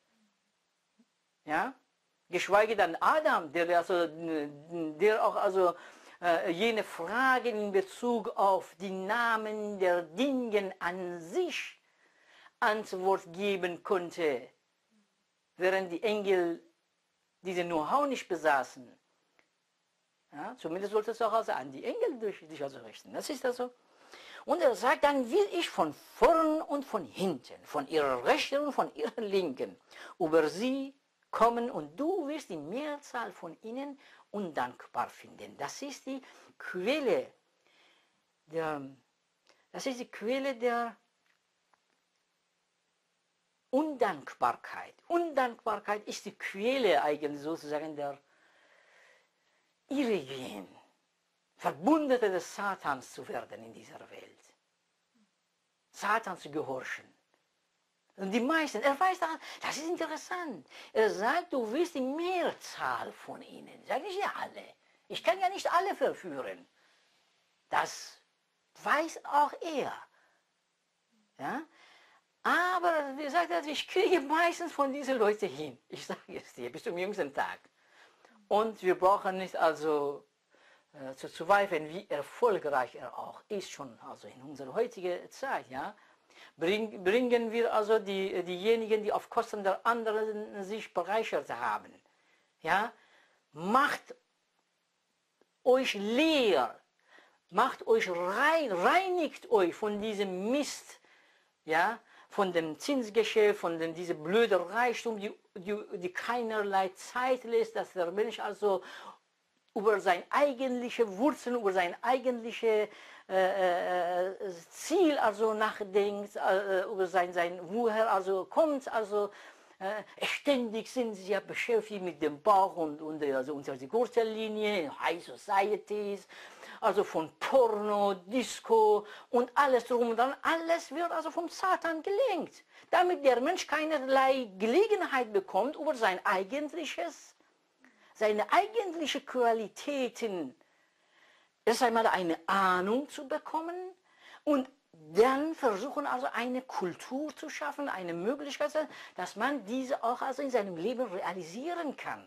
S1: Ja, geschweige denn Adam, der, also, der auch also äh, jene Fragen in Bezug auf die Namen der Dinge an sich Antwort geben konnte, während die Engel diese Know-how nicht besaßen. Ja, zumindest sollte es auch also an die Engel durch dich also richten. Das ist also. Und er sagt, dann will ich von vorn und von hinten, von ihrer rechten und von ihrer linken, über sie kommen und du wirst die Mehrzahl von ihnen undankbar finden. Das ist die Quelle der, das ist die Quelle der Undankbarkeit. Undankbarkeit ist die Quelle eigentlich sozusagen der Irrgehen, Verbündete des Satans zu werden in dieser Welt. Satan zu gehorchen. Und die meisten, er weiß, das ist interessant. Er sagt, du wirst die Mehrzahl von ihnen. Sag nicht ja alle. Ich kann ja nicht alle verführen. Das weiß auch er. Ja? Aber wie sagt er, ich kriege meistens von diesen Leuten hin. Ich sage es dir, bis zum jüngsten Tag. Und wir brauchen nicht also äh, zu zweifeln, wie erfolgreich er auch ist, schon also in unserer heutigen Zeit. Ja? Bring, bringen wir also die, diejenigen, die auf Kosten der anderen sich bereichert haben. Ja? Macht euch leer, macht euch rein, reinigt euch von diesem Mist, ja? Von dem Zinsgeschäft, von dem, diese blöde Reichtum, die, die, die keinerlei Zeit lässt, dass der Mensch also über seine eigentliche Wurzeln, über sein eigentliche äh, äh, Ziel also nachdenkt, äh, über sein, sein woher also kommt, also äh, ständig sind sie ja beschäftigt mit dem Bauch und, und also unter die Gürtellinie, High Societies, also von Porno, Disco und alles drum und dran, alles wird also vom Satan gelenkt, damit der Mensch keinerlei Gelegenheit bekommt, über sein eigentliches, seine eigentlichen Qualitäten, erst einmal eine Ahnung zu bekommen und dann versuchen also eine Kultur zu schaffen, eine Möglichkeit, dass man diese auch also in seinem Leben realisieren kann.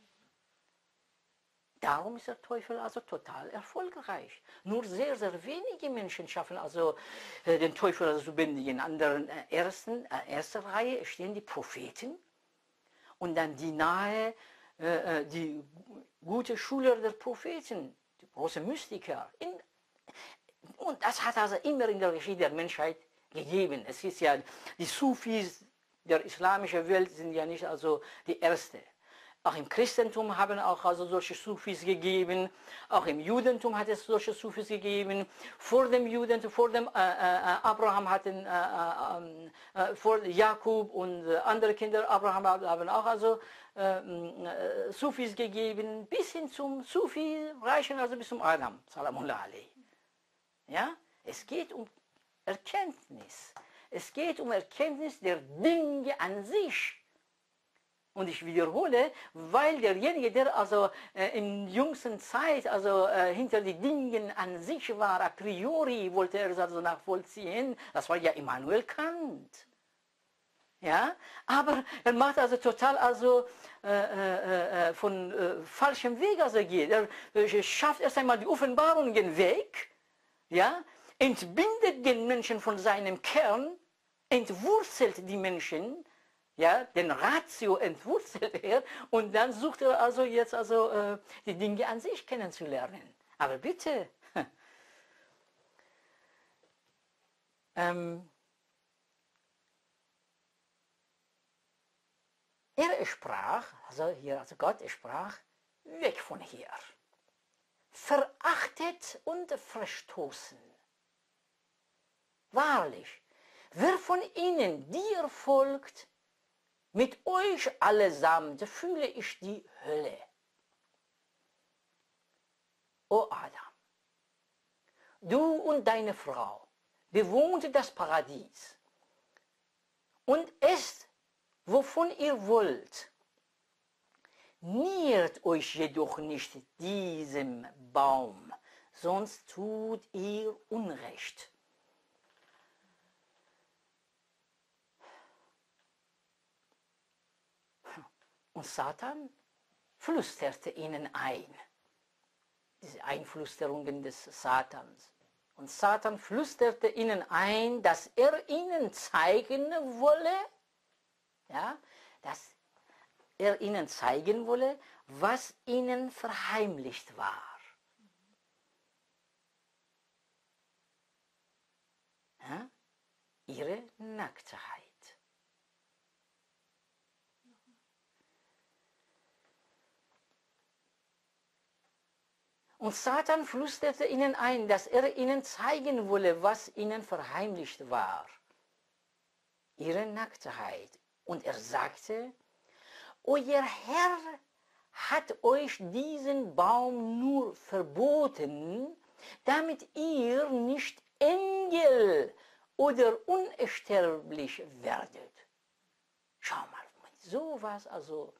S1: Darum ist der Teufel also total erfolgreich. Nur sehr, sehr wenige Menschen schaffen also äh, den Teufel also zu bändigen. In anderen äh, ersten, äh, erster Reihe stehen die Propheten und dann die nahe, äh, die gute Schüler der Propheten, die großen Mystiker. In, und das hat also immer in der Geschichte der Menschheit gegeben. Es ist ja, die Sufis der islamischen Welt sind ja nicht also die erste. Auch im Christentum haben auch also solche Sufis gegeben, auch im Judentum hat es solche Sufis gegeben. Vor dem Judentum, vor dem äh, äh, Abraham hatten, äh, äh, vor Jakob und äh, andere Kinder Abraham haben auch also äh, äh, Sufis gegeben, bis hin zum Sufi reichen also bis zum Adam, Salamullah alayhi. Ja, es geht um Erkenntnis. Es geht um Erkenntnis der Dinge an sich. Und ich wiederhole, weil derjenige, der also äh, in jüngsten Zeit also äh, hinter die Dingen an sich war, a priori wollte er es also nachvollziehen, das war ja Immanuel Kant. Ja, aber er macht also total also äh, äh, äh, von äh, falschem Weg also geht. Er äh, schafft erst einmal die Offenbarungen weg, ja, entbindet den Menschen von seinem Kern, entwurzelt die Menschen, ja, den Ratio entwurzelt er und dann sucht er also jetzt also äh, die Dinge an sich kennenzulernen. Aber bitte, ähm, er sprach, also hier, also Gott sprach, weg von hier, verachtet und verstoßen. Wahrlich, wer von ihnen dir folgt, mit euch allesamt fühle ich die Hölle. O Adam, du und deine Frau bewohnt das Paradies und esst, wovon ihr wollt. Nähert euch jedoch nicht diesem Baum, sonst tut ihr Unrecht. Und Satan flüsterte ihnen ein. Diese Einflüsterungen des Satans. Und Satan flüsterte ihnen ein, dass er ihnen zeigen wolle, ja, dass er ihnen zeigen wolle, was ihnen verheimlicht war. Ja? Ihre Nacktheit. Und Satan flüsterte ihnen ein, dass er ihnen zeigen wolle, was ihnen verheimlicht war. Ihre Nacktheit. Und er sagte, euer Herr hat euch diesen Baum nur verboten, damit ihr nicht Engel oder unsterblich werdet. Schau mal, mit sowas also,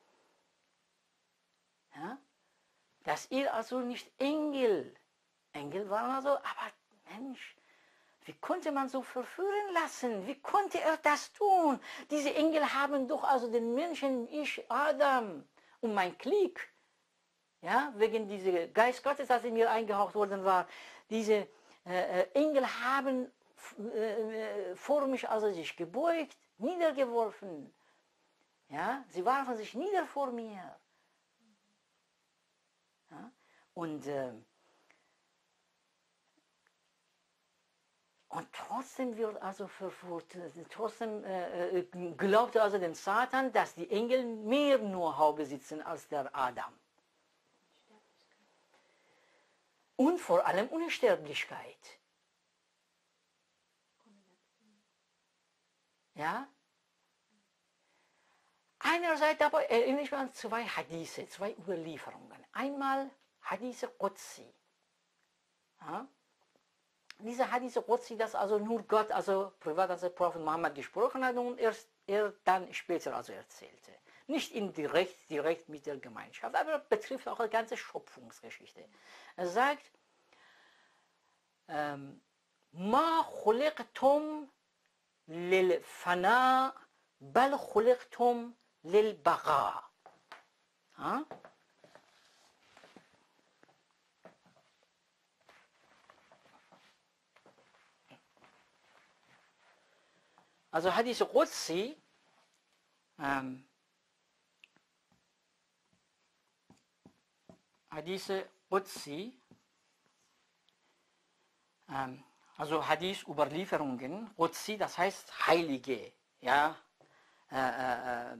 S1: ja, dass ihr also nicht Engel, Engel waren also, aber Mensch, wie konnte man so verführen lassen? Wie konnte er das tun? Diese Engel haben doch also den Menschen, ich, Adam, und mein Klick, ja, wegen dieser Geist Gottes, das in mir eingehaucht worden war, diese äh, Engel haben äh, vor mich also sich gebeugt, niedergeworfen, ja, sie warfen sich nieder vor mir. Ja, und, äh, und trotzdem wird also verführt, trotzdem äh, glaubte also dem Satan, dass die Engel mehr Know-how besitzen als der Adam. Und vor allem Unsterblichkeit. Ja? Einerseits aber erinnere ich mich an zwei Hadithe, zwei Überlieferungen. Einmal Hadithe Qudsi. Ja? Diese Hadithe Qudsi, das also nur Gott, also privat, also Prophet Muhammad gesprochen hat und erst er dann später also erzählte. Nicht in direkt, direkt mit der Gemeinschaft, aber betrifft auch die ganze Schöpfungsgeschichte. Er sagt, Ma khuliqtum lil fana bal khuliqtum lil baqa. Also Hadith Qudsi, ähm, Hadith Qudsi, ähm, also Hadith Überlieferungen, Qudsi, das heißt Heilige, ja, äh, äh,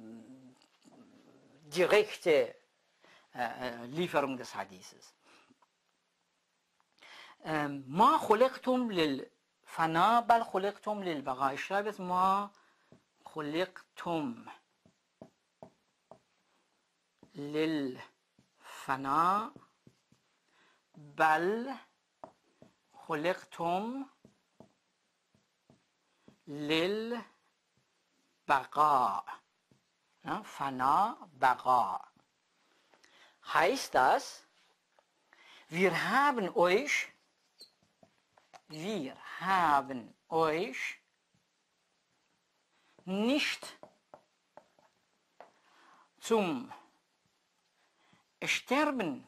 S1: direkte äh, Lieferung des Hadithes. Ma khuliqtum lil Fana bal khuliqtum lil baqa. Ich schreibe es ma khuliqtum lil fana bal khuliqtum lil baqa. Ja, Fana baqa. Heißt das, wir haben euch, wir haben euch nicht zum Sterben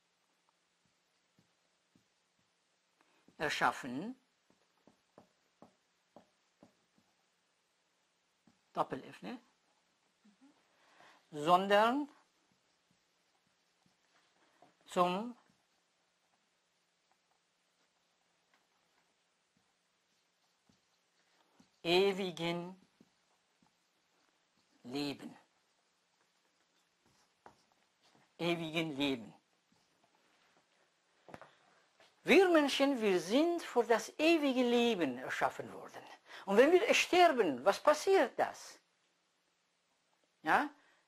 S1: erschaffen, Doppel-F, ne? Mhm. Sondern zum ewigen Leben. Ewigen Leben. Wir Menschen, wir sind für das ewige Leben erschaffen worden. Und wenn wir sterben, was passiert das? Ja?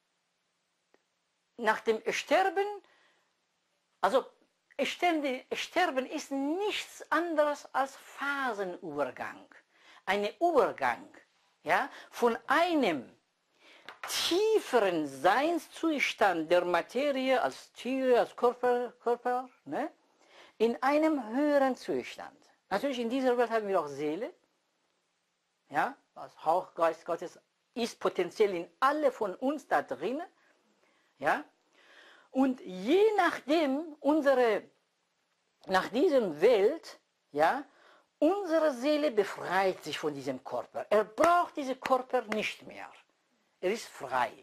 S1: Nach dem Sterben, also Sterben ist nichts anderes als Phasenübergang. Ein Übergang, ja, von einem tieferen Seinszustand der Materie als Tiere, als Körper, Körper ne, in einem höheren Zustand. Natürlich in dieser Welt haben wir auch Seele, ja, als Hauchgeist Gottes ist potenziell in alle von uns da drin, ja, und je nachdem unsere, nach dieser Welt, ja, unsere Seele befreit sich von diesem Körper. Er braucht diesen Körper nicht mehr. Er ist frei.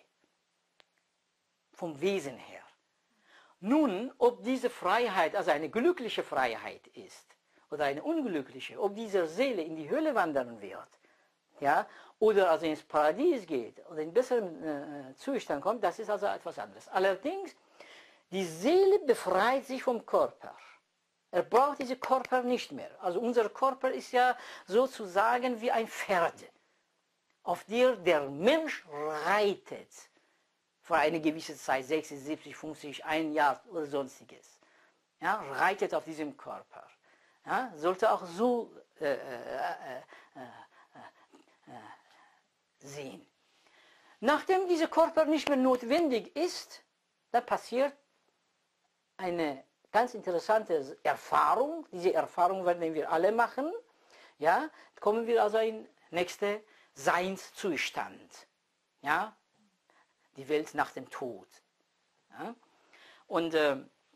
S1: Vom Wesen her. Nun, ob diese Freiheit, also eine glückliche Freiheit ist, oder eine unglückliche, ob diese Seele in die Hölle wandern wird, ja, oder also ins Paradies geht, oder in besseren äh, Zustand kommt, das ist also etwas anderes. Allerdings, die Seele befreit sich vom Körper. Er braucht diesen Körper nicht mehr. Also unser Körper ist ja sozusagen wie ein Pferd, auf der der Mensch reitet. Für eine gewisse Zeit, sechzig, siebzig, fünfzig, ein Jahr oder sonstiges. Ja, reitet auf diesem Körper. Ja, sollte auch so äh, äh, äh, äh, sehen. Nachdem dieser Körper nicht mehr notwendig ist, da passiert eine ganz interessante Erfahrung. Diese Erfahrung werden wir alle machen. Ja, kommen wir also in nächste Seinszustand. Ja, die Welt nach dem Tod. Ja, und äh,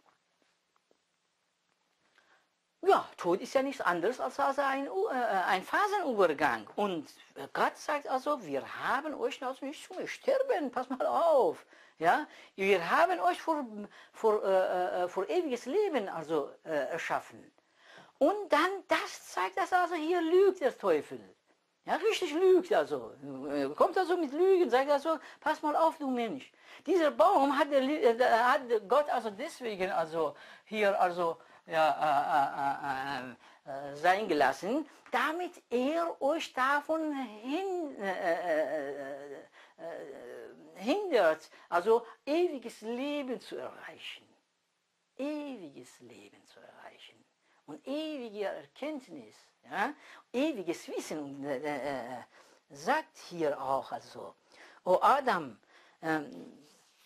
S1: ja, Tod ist ja nichts anderes als also ein, äh, ein Phasenübergang. Und Gott sagt also, wir haben euch also nicht zum Sterben, pass mal auf. Ja, wir haben euch für, für, äh, für ewiges Leben also äh, erschaffen. Und dann, das zeigt das also, hier lügt der Teufel. Ja, richtig lügt also. Kommt also mit Lügen, sagt also, pass mal auf, du Mensch. Dieser Baum hat, der, hat Gott also deswegen also hier also ja, äh, äh, äh, sein gelassen, damit er euch davon hin, äh, äh, äh, hindert, also ewiges Leben zu erreichen. Ewiges Leben zu erreichen. Und ewige Erkenntnis, ja, ewiges Wissen. Und, äh, äh, sagt hier auch also, o Adam, ähm,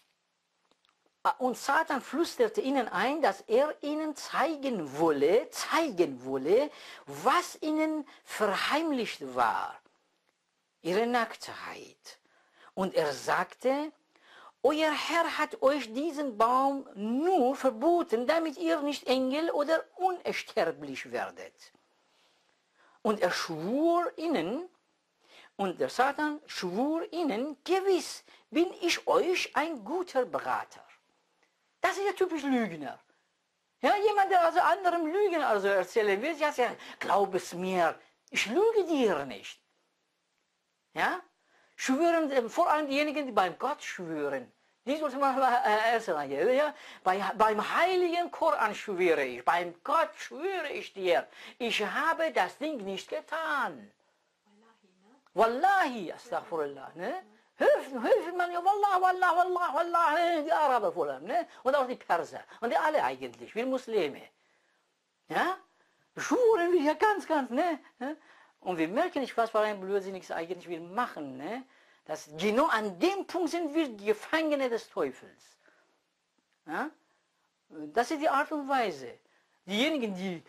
S1: und Satan flüsterte ihnen ein, dass er ihnen zeigen wolle, zeigen wolle, was ihnen verheimlicht war, ihre Nacktheit. Und er sagte, euer Herr hat euch diesen Baum nur verboten, damit ihr nicht Engel oder unsterblich werdet. Und er schwur ihnen, und der Satan schwur ihnen, gewiss bin ich euch ein guter Berater. Das ist ja typisch Lügner. Ja, jemand, der also anderem Lügen also erzählen will, ja, sagt, glaub es mir, ich lüge dir nicht. Ja? Schwören, vor allem diejenigen, die beim Gott schwören. Die sollte man äh, erst sagen. Ja? Bei, beim heiligen Koran schwöre ich, beim Gott schwöre ich dir, ich habe das Ding nicht getan. Wallahi, astaghfirullah. Ne? Höfen, höfen man ja, Wallah, Wallah, Wallah, Wallah, die Araber vor allem, ne? Und auch die Perser. Und die alle eigentlich, wir Muslime. Ja? Schwuren wir ja ganz, ganz, ne? Und wir merken nicht, was für ein Blödsinniges eigentlich wir machen. Ne? Das, genau an dem Punkt sind wir die Gefangene des Teufels. Ja? Das ist die Art und Weise. Diejenigen, die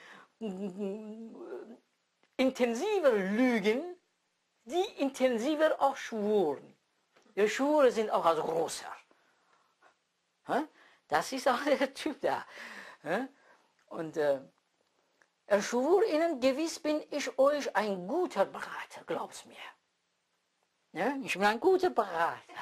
S1: intensiver lügen, die intensiver auch schwören. Ihre Schwüre sind auch als größer. Das ist auch der Typ da. Und äh, er schwur ihnen, gewiss bin ich euch ein guter Berater, glaubt's mir. Ja, ich bin ein guter Berater.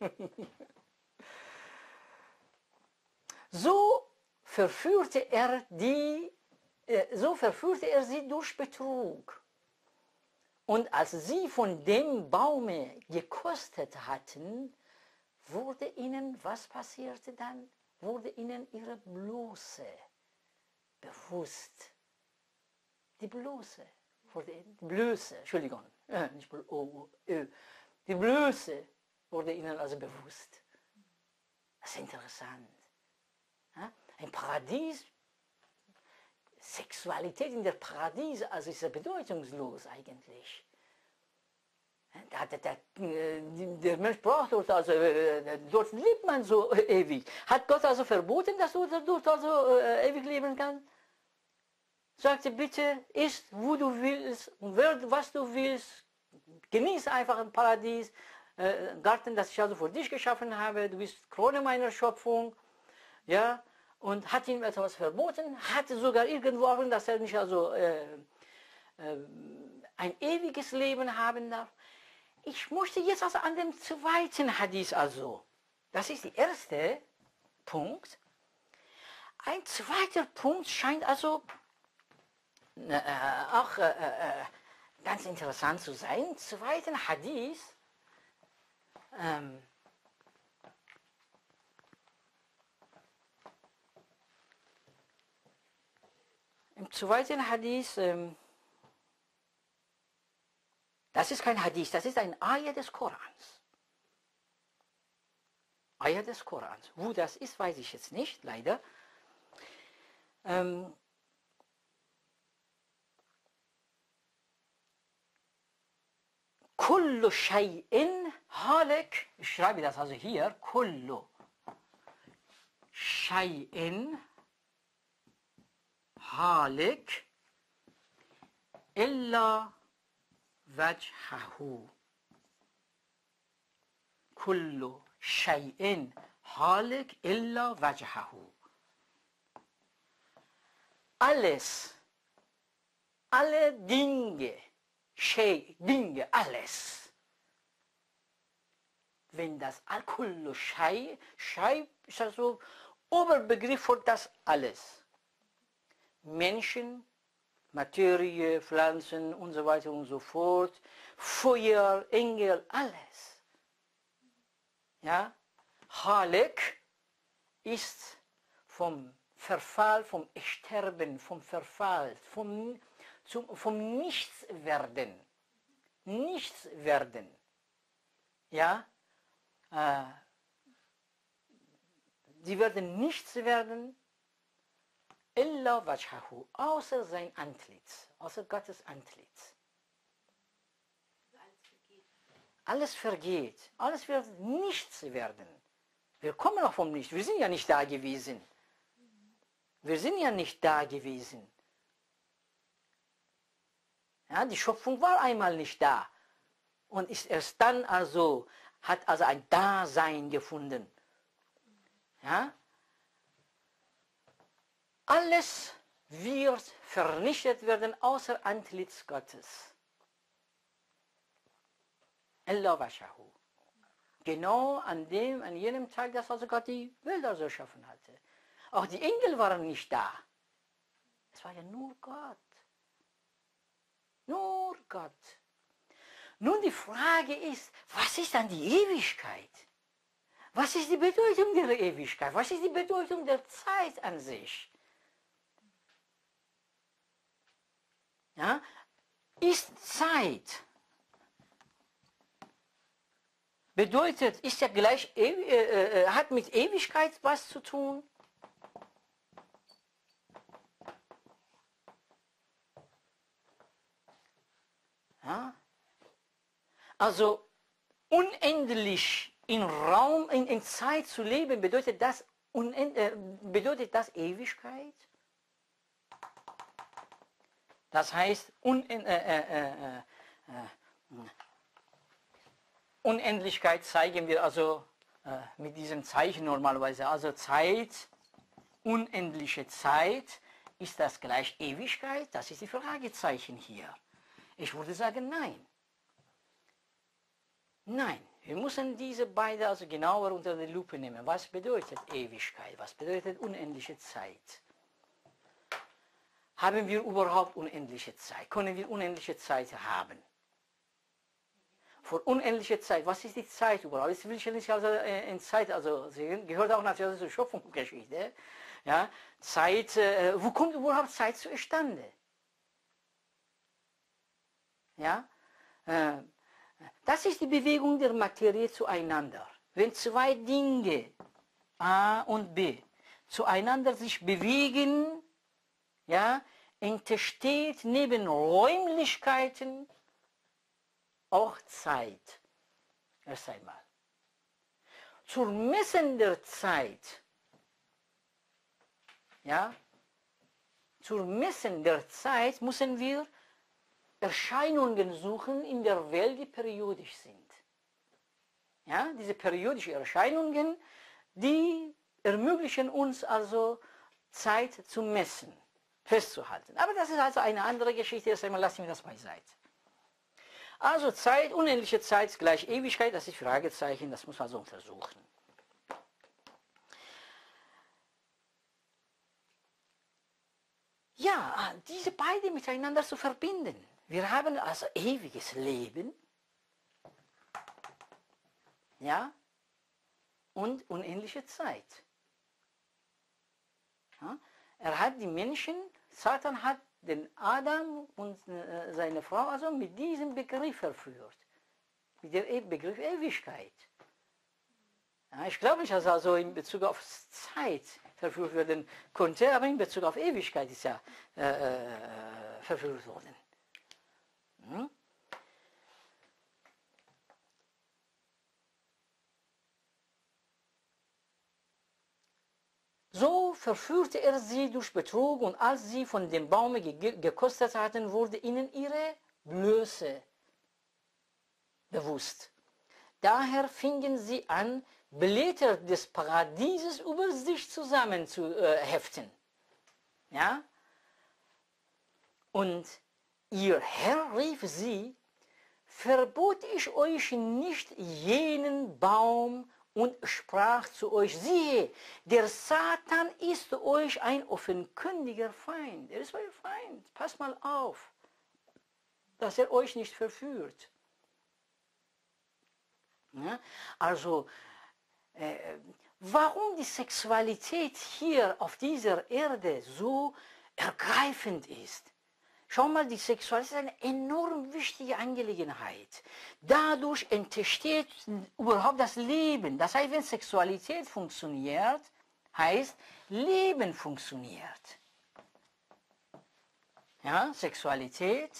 S1: So verführte er die, äh, so verführte er sie durch Betrug. Und als sie von dem Baume gekostet hatten, wurde ihnen, was passierte dann? Wurde ihnen ihre Blöße bewusst. Die Blöße, wurde, die Blöße, Entschuldigung, äh, nicht Blö, oh, oh, die Blöße wurde ihnen also bewusst. Das ist interessant. Ja? Ein Paradies, Sexualität in der Paradies, also ist ja bedeutungslos eigentlich. Der, der, der, der Mensch braucht dort, also dort lebt man so ewig. Hat Gott also verboten, dass du dort also äh, ewig leben kannst? Sagte, bitte, isst, wo du willst, und werd, was du willst, genieß einfach ein Paradies, äh, Garten, das ich also für dich geschaffen habe, du bist Krone meiner Schöpfung, ja, und hat ihm etwas verboten, hatte sogar irgendwo auch, dass er nicht also äh, äh, ein ewiges Leben haben darf. Ich möchte jetzt also an dem zweiten Hadith also, das ist der erste Punkt, ein zweiter Punkt scheint also Äh, auch äh, äh, ganz interessant zu sein. Zweiten Hadith, ähm, im zweiten Hadith, ähm, das ist kein Hadith, das ist ein Ayah des Korans. Ayah des Korans. Wo das ist, weiß ich jetzt nicht, leider. Ähm, Kullu shay'in halik, ich schreibe das also hier, kullu shay'in halik illa wajhahu. Kullu shay'in halik illa wajhahu. Alles, alle Dinge, Shay, Dinge, alles. Wenn das Kullu Shay, Shay ist also Oberbegriff für das alles. Menschen, Materie, Pflanzen und so weiter und so fort, Feuer, Engel, alles. Ja, Halik ist vom Verfall, vom Sterben, vom Verfall, vom Zum, vom Nichtswerden. Nichtswerden. Ja? Äh, sie werden nichts werden, illa wajhahu, außer sein Antlitz, außer Gottes Antlitz.
S2: Alles vergeht.
S1: Alles vergeht, alles wird nichts werden. Wir kommen noch vom Nichts, wir sind ja nicht da gewesen. Wir sind ja nicht da gewesen. Ja, die Schöpfung war einmal nicht da und ist erst dann also, hat also ein Dasein gefunden. Ja? Alles wird vernichtet werden außer Antlitz Gottes. Illa washahu. Genau an dem, an jenem Tag, dass also Gott die Welt also erschaffen hatte. Auch die Engel waren nicht da. Es war ja nur Gott. Nur Gott. Nun die Frage ist, was ist dann die Ewigkeit? Was ist die Bedeutung der Ewigkeit? Was ist die Bedeutung der Zeit an sich? Ja? Ist Zeit, bedeutet, ist ja gleich, äh, äh, hat mit Ewigkeit was zu tun? Ja? Also unendlich in Raum, in, in Zeit zu leben, bedeutet das, unend, äh, bedeutet das Ewigkeit? Das heißt, un, äh, äh, äh, äh, Unendlichkeit zeigen wir also äh, mit diesem Zeichen normalerweise. Also Zeit, unendliche Zeit, ist das gleich Ewigkeit? Das ist die Fragezeichen hier. Ich würde sagen, nein. Nein, wir müssen diese beiden also genauer unter die Lupe nehmen. Was bedeutet Ewigkeit? Was bedeutet unendliche Zeit? Haben wir überhaupt unendliche Zeit? Können wir unendliche Zeit haben? Vor unendlicher Zeit, was ist die Zeit überhaupt? Das will ich nicht also in Zeit also sehen. Gehört auch natürlich zur Schöpfungsgeschichte. Ja, Zeit, äh, wo kommt überhaupt Zeit zustande? Ja, äh, das ist die Bewegung der Materie zueinander. Wenn zwei Dinge, A und B, zueinander sich bewegen, ja, entsteht neben Räumlichkeiten auch Zeit. Erst einmal. Zur Messen der Zeit, ja, zur Messen der Zeit müssen wir Erscheinungen suchen in der Welt, die periodisch sind. Ja, diese periodischen Erscheinungen, die ermöglichen uns also Zeit zu messen, festzuhalten. Aber das ist also eine andere Geschichte, erst einmal lassen wir das beiseite. Also Zeit, unendliche Zeit gleich Ewigkeit, das ist Fragezeichen, das muss man so untersuchen. Ja, diese beiden miteinander zu verbinden. Wir haben also ewiges Leben, ja, und unendliche Zeit. Ja, er hat die Menschen, Satan hat den Adam und äh, seine Frau also mit diesem Begriff verführt, mit dem Begriff Ewigkeit. Ja, ich glaube nicht, dass er also in Bezug auf Zeit verführt werden konnte, aber in Bezug auf Ewigkeit ist er äh, äh, verführt worden. Hm? So verführte er sie durch Betrug, und als sie von dem Baume ge gekostet hatten, wurde ihnen ihre Blöße bewusst. Daher fingen sie an, Blätter des Paradieses über sich zusammenzuheften. Ja? Und ihr Herr rief sie, verbot ich euch nicht jenen Baum, und sprach zu euch, siehe, der Satan ist euch ein offenkundiger Feind. Er ist euer Feind. Passt mal auf, dass er euch nicht verführt. Ja? Also, äh, warum die Sexualität hier auf dieser Erde so ergreifend ist? Schau mal, die Sexualität ist eine enorm wichtige Angelegenheit. Dadurch entsteht überhaupt das Leben. Das heißt, wenn Sexualität funktioniert, heißt Leben funktioniert. Ja, Sexualität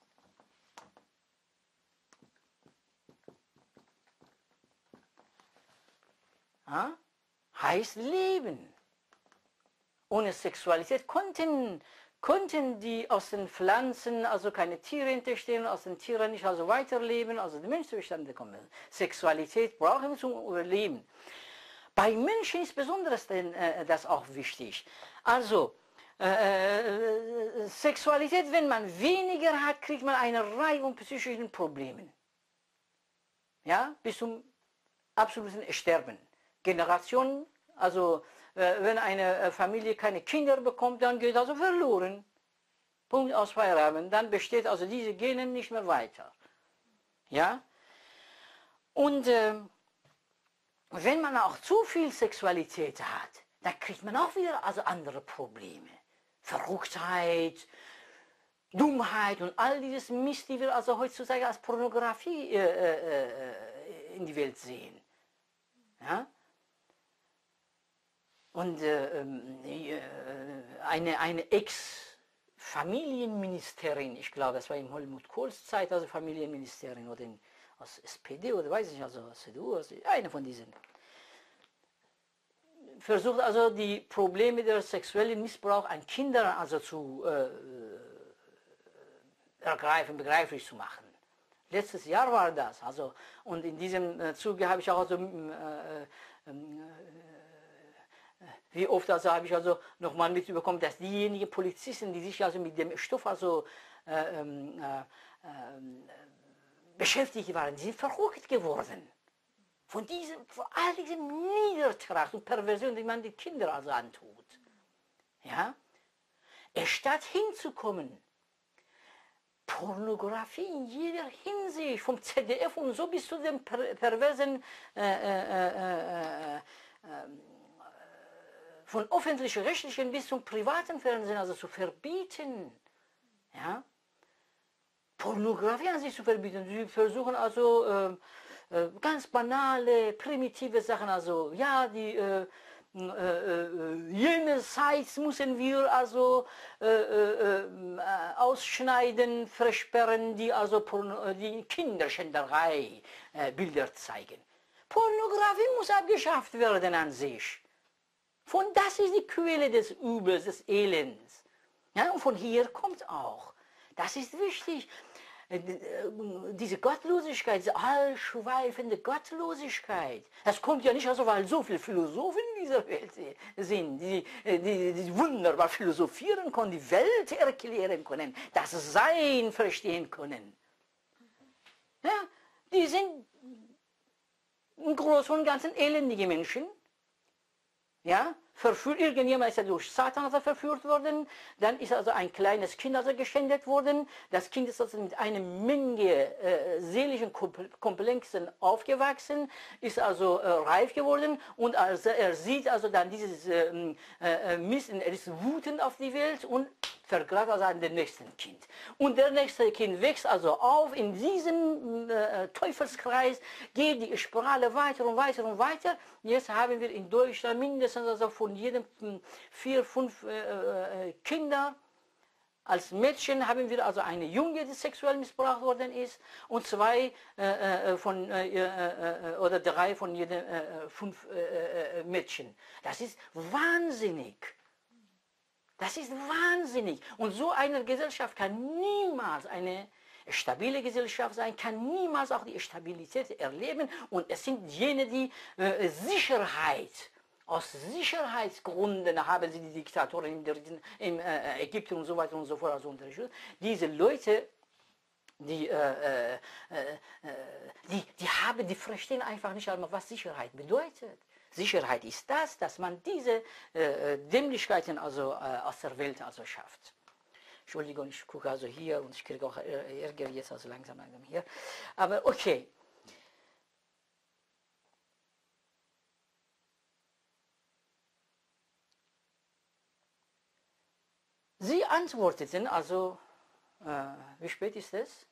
S1: ja, heißt Leben. Ohne Sexualität konnten konnten die aus den Pflanzen, also keine Tiere entstehen, aus den Tieren nicht also weiterleben, also die Menschen zustande kommen. Sexualität brauchen wir zum Überleben. Bei Menschen ist besonders denn, äh, das auch wichtig. Also, äh, Sexualität, wenn man weniger hat, kriegt man eine Reihe von psychischen Problemen. Ja, bis zum absoluten Sterben. Generationen, also wenn eine Familie keine Kinder bekommt, dann geht also verloren. Punkt, aus Feierabend. Dann besteht also diese Gene nicht mehr weiter. Ja? Und äh, wenn man auch zu viel Sexualität hat, dann kriegt man auch wieder also andere Probleme. Verrücktheit, Dummheit und all dieses Mist, die wir also heutzutage als Pornografie äh, äh, in die Welt sehen. Ja? Und äh, äh, eine, eine Ex Familienministerin, ich glaube, das war in Helmut Kohls Zeit, also Familienministerin oder in, aus S P D oder weiß ich nicht, also C D U, also eine von diesen. Versucht also die Probleme der sexuellen Missbrauch an Kindern also zu äh, ergreifen, begreiflich zu machen. Letztes Jahr war das, also, und in diesem äh, Zuge habe ich auch also, äh, äh, wie oft also habe ich also nochmal mitbekommen, dass diejenigen Polizisten, die sich also mit dem Stoff also äh, äh, äh, beschäftigt waren, die sind verrückt geworden. Von diesem, von all diesem Niedertracht und Perversion, die man den Kindern also antut. Ja? Statt hinzukommen, Pornografie in jeder Hinsicht, vom Z D F und so bis zu dem per perversen, äh, äh, äh, äh, von öffentlich-rechtlichen bis zum privaten Fernsehen also zu verbieten. Ja? Pornografie an sich zu verbieten. Sie versuchen also äh, äh, ganz banale, primitive Sachen, also ja, die äh, äh, äh, jene Sites müssen wir also äh, äh, äh, ausschneiden, versperren, die also Porno, die Kinderschänderei äh, Bilder zeigen. Pornografie muss abgeschafft werden an sich. Von das ist die Quelle des Übels, des Elends. Ja, und von hier kommt auch. Das ist wichtig. Diese Gottlosigkeit, diese allschweifende Gottlosigkeit, das kommt ja nicht also, weil so viele Philosophen in dieser Welt sind, die, die, die wunderbar philosophieren können, die Welt erklären können, das Sein verstehen können. Ja, die sind im Großen und Ganzen elendige Menschen. Ja, verführt, irgendjemand ist ja durch Satan also verführt worden, dann ist also ein kleines Kind also geschändet worden, das Kind ist also mit einer Menge äh, seelischen Komplexen aufgewachsen, ist also äh, reif geworden und also er sieht also dann dieses äh, äh, Mist, er ist wütend auf die Welt und verklagt also an den nächsten Kind. Und der nächste Kind wächst also auf in diesem äh, Teufelskreis, geht die Spirale weiter und weiter und weiter. Jetzt haben wir in Deutschland mindestens also von jedem vier, fünf äh, äh, Kinder als Mädchen haben wir also eine Junge, die sexuell missbraucht worden ist und zwei äh, äh, von äh, äh, oder drei von jedem äh, fünf äh, äh, Mädchen. Das ist wahnsinnig. Das ist wahnsinnig. Und so eine Gesellschaft kann niemals eine stabile Gesellschaft sein, kann niemals auch die Stabilität erleben. Und es sind jene, die äh, Sicherheit, aus Sicherheitsgründen haben sie die Diktatoren in, in äh, Ägypten und so weiter und so fort also unterstützt. Diese Leute, die, äh, äh, äh, die, die, haben, die verstehen einfach nicht einmal, was Sicherheit bedeutet. Sicherheit ist das, dass man diese äh, Dämlichkeiten also, äh, aus der Welt also schafft. Entschuldigung, ich gucke also hier und ich kriege auch Ärger jetzt also langsam, langsam hier. Aber okay. Sie antworteten also, äh, wie spät ist es?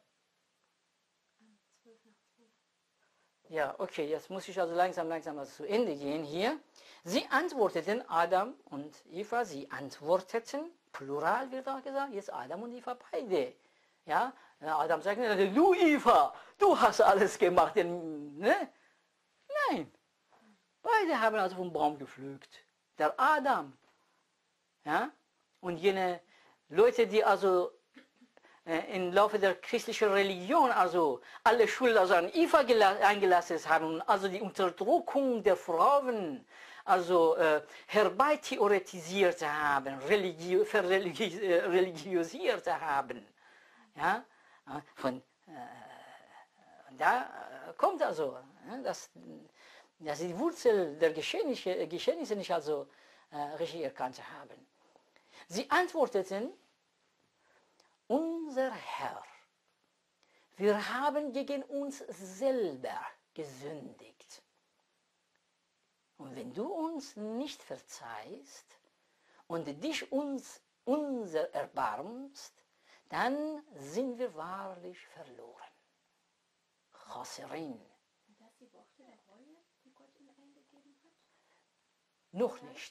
S1: Ja, okay, jetzt muss ich also langsam, langsam also zu Ende gehen hier. Sie antworteten, Adam und Eva, sie antworteten, Plural wird auch gesagt, jetzt Adam und Eva beide. Ja, Adam sagt, du Eva, du hast alles gemacht. Ne? Nein, beide haben also vom Baum gepflückt. Der Adam, ja, und jene Leute, die also im Laufe der christlichen Religion also alle Schuld also an Eva eingelassen haben, also die Unterdrückung der Frauen also äh, herbeitheoretisiert haben, religi verreligi religiosiert haben. Ja? Von, äh, da kommt also, dass, dass sie die Wurzel der Geschehnisse, Geschehnisse nicht also äh, richtig erkannt haben. Sie antworteten, unser Herr, wir haben gegen uns selber gesündigt. Und wenn du uns nicht verzeihst und dich uns unser erbarmst, dann sind wir wahrlich verloren. Chasirin.
S2: Und das die Worte der Reue, die Gott ihnen eingegeben hat?
S1: Noch nicht.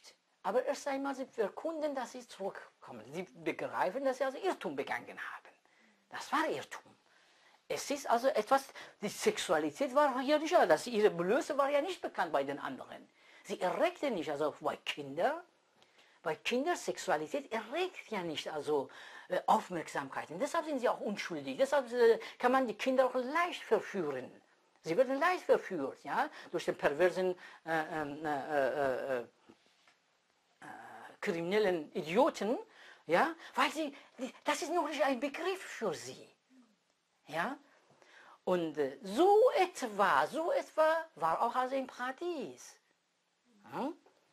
S1: Aber erst einmal, sie verkünden, dass sie zurückkommen. Sie begreifen, dass sie also Irrtum begangen haben. Das war Irrtum. Es ist also etwas, die Sexualität war hier nicht, dass ihre Blöße war ja nicht bekannt bei den anderen. Sie erregte nicht, also bei Kindern, bei Kindern Sexualität erregt ja nicht also äh, Aufmerksamkeit. Und deshalb sind sie auch unschuldig. Deshalb äh, kann man die Kinder auch leicht verführen. Sie werden leicht verführt, ja, durch den perversen äh, äh, äh, äh, kriminellen Idioten, ja, weil sie, das ist noch nicht ein Begriff für sie. Ja? Und äh, so etwa, so etwa war auch also im Paradies. Ja?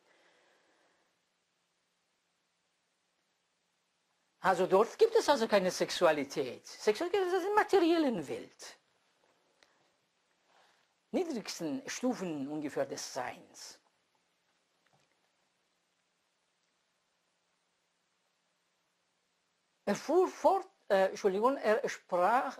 S1: Also dort gibt es also keine Sexualität. Sexualität ist in der materiellen Welt. Niedrigsten Stufen ungefähr des Seins. Er fuhr fort, äh, Entschuldigung, er sprach,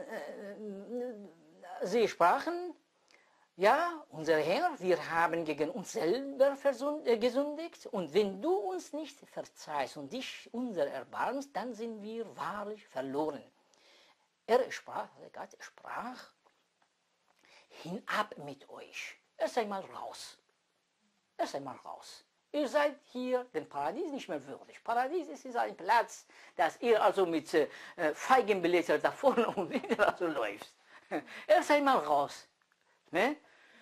S1: sie sprachen, ja, unser Herr, wir haben gegen uns selber gesündigt und wenn du uns nicht verzeihst und dich unser erbarmst, dann sind wir wahrlich verloren. Er sprach, Gott sprach, hinab mit euch, erst einmal raus, erst einmal raus. Ihr seid hier dem Paradies nicht mehr würdig. Paradies ist ein Platz, dass ihr also mit äh, Feigenblätter da vorne und wieder also läuft. Erst einmal raus. Ne?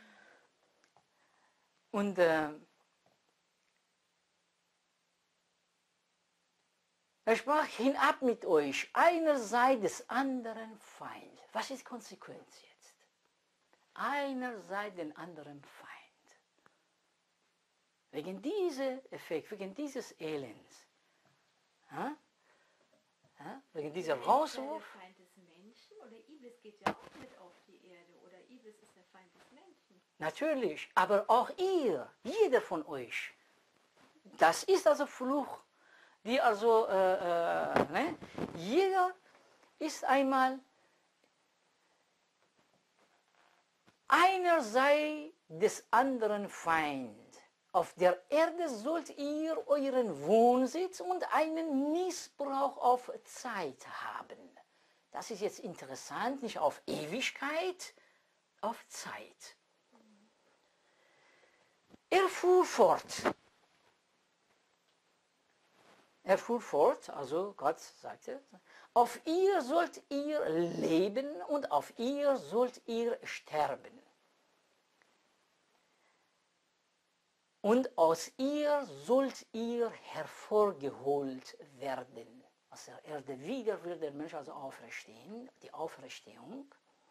S1: Und äh, er sprach, hinab mit euch, einer sei des anderen Feind. Was ist Konsequenz jetzt? Einer sei den anderen Feind. Wegen diesem Effekt, wegen dieses Elends. Ja? Ja? Wegen dieser Rauswurf.
S2: Ist der Feind des Menschen oder Iblis geht ja auch mit auf die Erde oder Iblis ist der Feind des Menschen.
S1: Natürlich, aber auch ihr, jeder von euch. Das ist also Fluch, die also, äh, äh, ne? Jeder ist einmal, einer sei des anderen Feind. Auf der Erde sollt ihr euren Wohnsitz und einen Missbrauch auf Zeit haben. Das ist jetzt interessant, nicht auf Ewigkeit, auf Zeit. Er fuhr fort. Er fuhr fort, also Gott sagte, auf ihr sollt ihr leben und auf ihr sollt ihr sterben. Und aus ihr sollt ihr hervorgeholt werden. Aus der Erde wieder wird der Mensch also auferstehen, die Auferstehung.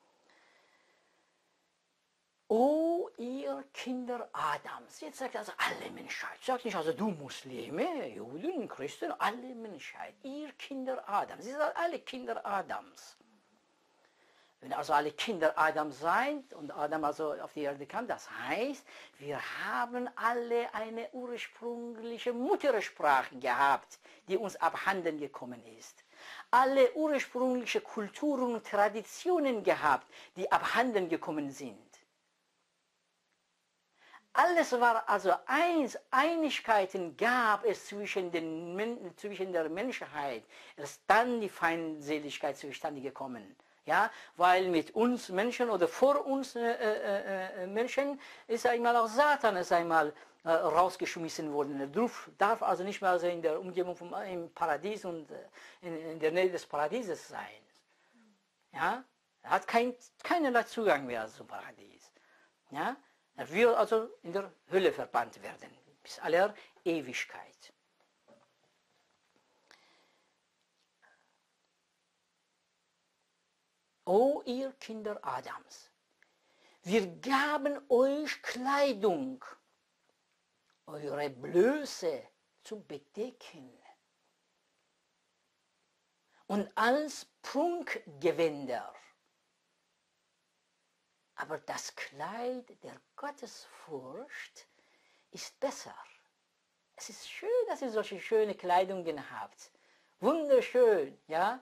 S1: O ihr Kinder Adams, jetzt sagt also alle Menschheit, sagt nicht also du Muslime, Juden, Christen, alle Menschheit, ihr Kinder Adams, sie sind alle Kinder Adams. Wenn also alle Kinder Adams sind und Adam also auf die Erde kam, das heißt, wir haben alle eine ursprüngliche Muttersprache gehabt, die uns abhanden gekommen ist. Alle ursprüngliche Kulturen und Traditionen gehabt, die abhanden gekommen sind. Alles war also eins, Einigkeiten gab es zwischen, den, zwischen der Menschheit. Erst dann die Feindseligkeit zustande gekommen. Ja, weil mit uns Menschen oder vor uns äh, äh, äh, Menschen ist einmal auch Satan ist einmal äh, rausgeschmissen worden. Er darf, darf also nicht mehr also in der Umgebung vom, im Paradies und äh, in, in der Nähe des Paradieses sein. Ja, er hat kein, keinerlei Zugang mehr zum Paradies. Ja, er wird also in der Hölle verbannt werden, bis aller Ewigkeit. O ihr Kinder Adams, wir gaben euch Kleidung, eure Blöße zu bedecken und als Prunkgewänder. Aber das Kleid der Gottesfurcht ist besser. Es ist schön, dass ihr solche schöne Kleidungen habt. Wunderschön, ja.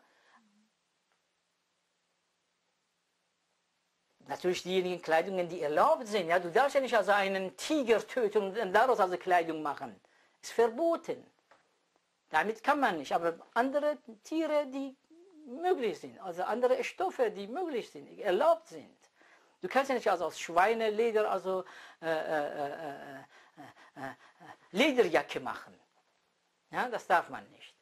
S1: Natürlich diejenigen Kleidungen, die erlaubt sind. Ja, du darfst ja nicht also einen Tiger töten und daraus also Kleidung machen. Ist verboten. Damit kann man nicht. Aber andere Tiere, die möglich sind, also andere Stoffe, die möglich sind, erlaubt sind. Du kannst ja nicht also aus Schweineleder also äh, äh, äh, äh, äh, Lederjacke machen. Ja, das darf man nicht.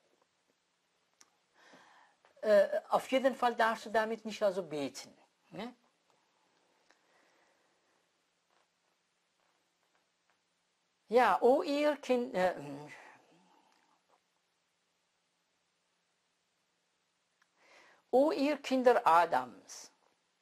S1: Äh, auf jeden Fall darfst du damit nicht also beten. Ne? Ja, o ihr Kind, äh, o ihr Kinder Adams,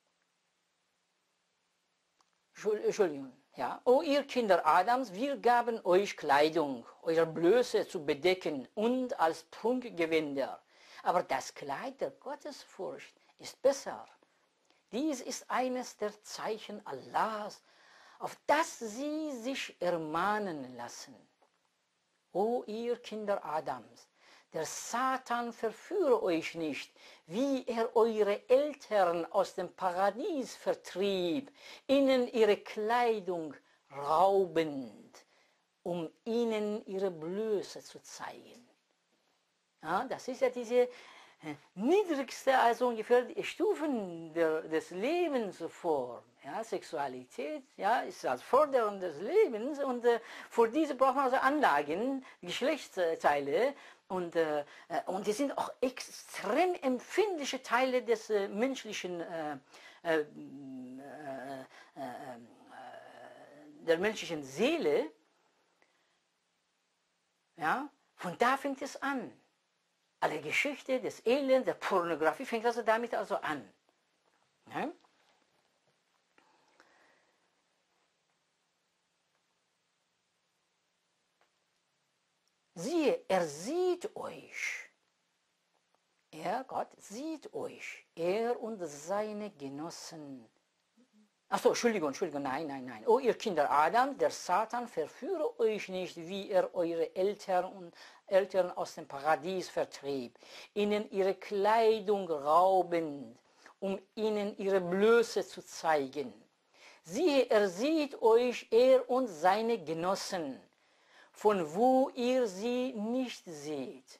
S1: Entschuldigung, ja, o ihr Kinder Adams, wir gaben euch Kleidung, eure Blöße zu bedecken und als Prunkgewänder. Aber das Kleid der Gottesfurcht ist besser. Dies ist eines der Zeichen Allahs, auf das sie sich ermahnen lassen. O ihr Kinder Adams, der Satan verführe euch nicht, wie er eure Eltern aus dem Paradies vertrieb, ihnen ihre Kleidung raubend, um ihnen ihre Blöße zu zeigen. Ja, das ist ja diese niedrigste, also ungefähr die Stufen der, des Lebens vor. Ja, Sexualität ja, ist als Forderung des Lebens und äh, für diese braucht man also Anlagen, Geschlechtsteile und, äh, und die sind auch extrem empfindliche Teile des äh, menschlichen, äh, äh, äh, äh, der menschlichen Seele. Ja, von da fängt es an. Alle Geschichte des Elends, der Pornografie fängt also damit also an. Ja? Siehe, er sieht euch. Er, Gott, sieht euch. Er und seine Genossen. Achso, Entschuldigung, Entschuldigung, nein, nein, nein. O ihr Kinder Adam, der Satan verführe euch nicht, wie er eure Eltern und Eltern aus dem Paradies vertrieb, ihnen ihre Kleidung raubend, um ihnen ihre Blöße zu zeigen. Siehe, er sieht euch, er und seine Genossen, von wo ihr sie nicht seht.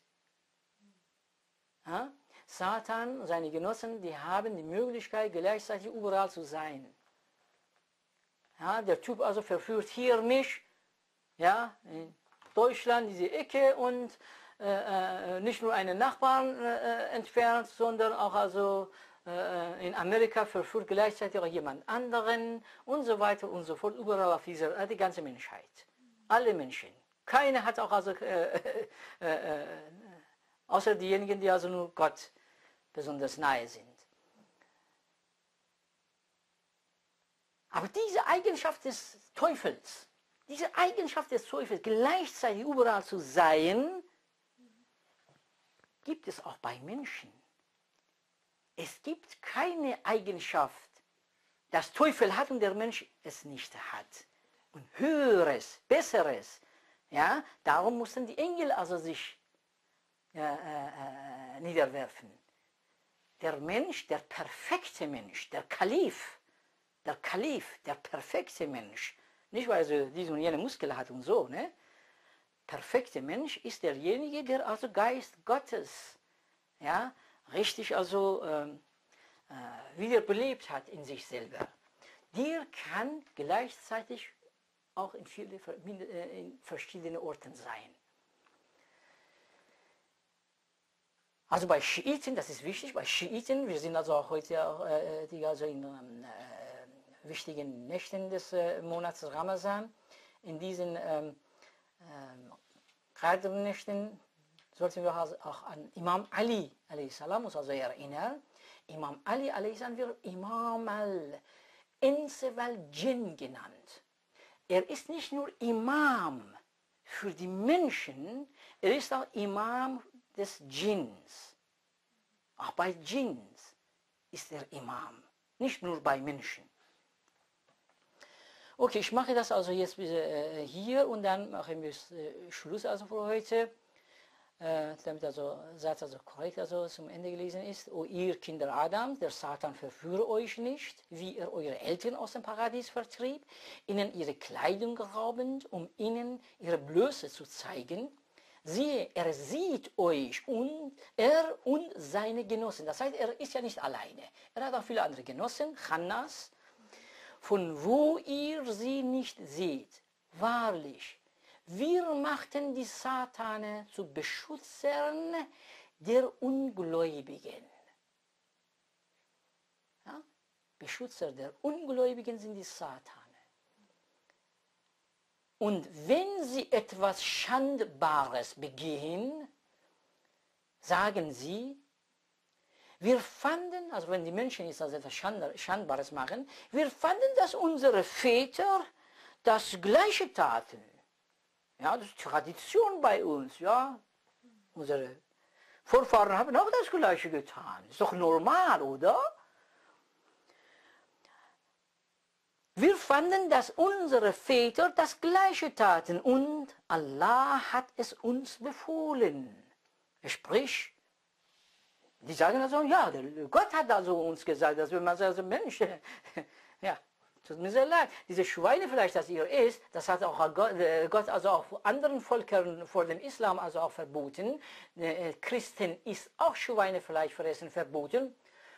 S1: Ja? Satan und seine Genossen, die haben die Möglichkeit, gleichzeitig überall zu sein. Ja, der Typ also verführt hier mich, ja, in Deutschland, diese Ecke und äh, nicht nur einen Nachbarn äh, entfernt, sondern auch also äh, in Amerika verführt gleichzeitig auch jemand anderen und so weiter und so fort, überall auf dieser Erde, die ganze Menschheit. Alle Menschen. Keiner hat auch also, äh, äh, äh, außer diejenigen, die also nur Gott besonders nahe sind. Aber diese Eigenschaft des Teufels, diese Eigenschaft des Teufels, gleichzeitig überall zu sein, gibt es auch bei Menschen. Es gibt keine Eigenschaft, das Teufel hat und der Mensch es nicht hat. Und Höheres, Besseres. Ja, darum mussten die Engel also sich äh, äh, niederwerfen. Der Mensch, der perfekte Mensch, der Kalif, der Kalif, der perfekte Mensch, nicht weil er diese und jene Muskel hat und so, ne? Perfekte Mensch ist derjenige, der also Geist Gottes, ja, richtig also ähm, äh, wiederbelebt hat in sich selber. Der kann gleichzeitig auch in, viele, in verschiedenen Orten sein. Also bei Schiiten, das ist wichtig, bei Schiiten, wir sind also auch heute äh, die also in äh, wichtigen Nächten des äh, Monats Ramazan, in diesen ähm, äh, Nächten sollten wir auch an Imam Ali a.s. uns also erinnern. Imam Ali a.s. wird Imam al-Ins wal-Jinn genannt. Er ist nicht nur Imam für die Menschen, er ist auch Imam des Djinns. Auch bei Djinns ist er Imam, nicht nur bei Menschen. Okay, ich mache das also jetzt bis, äh, hier und dann machen wir äh, Schluss also für heute. äh, damit also Satz also korrekt also zum Ende gelesen ist. O ihr Kinder Adams, der Satan verführe euch nicht, wie er eure Eltern aus dem Paradies vertrieb, ihnen ihre Kleidung raubend, um ihnen ihre Blöße zu zeigen. Siehe, er sieht euch und er und seine Genossen. Das heißt, er ist ja nicht alleine. Er hat auch viele andere Genossen, Channas, von wo ihr sie nicht seht. Wahrlich, wir machten die Satane zu Beschützern der Ungläubigen. Ja? Beschützer der Ungläubigen sind die Satane. Und wenn sie etwas Schandbares begehen, sagen sie, wir fanden, also wenn die Menschen jetzt also etwas Schandbares machen, wir fanden, dass unsere Väter das Gleiche taten. Ja, das ist Tradition bei uns, ja. Unsere Vorfahren haben auch das Gleiche getan. Ist doch normal, oder? Wir fanden, dass unsere Väter das Gleiche taten und Allah hat es uns befohlen. Sprich, die sagen also, ja, Gott hat also uns gesagt, dass wenn man sagt, also Mensch, ja, tut mir sehr leid, diese Schweinefleisch, das ihr isst, das hat auch Gott also auch anderen Völkern vor dem Islam also auch verboten. Christen ist auch Schweinefleisch fressen verboten.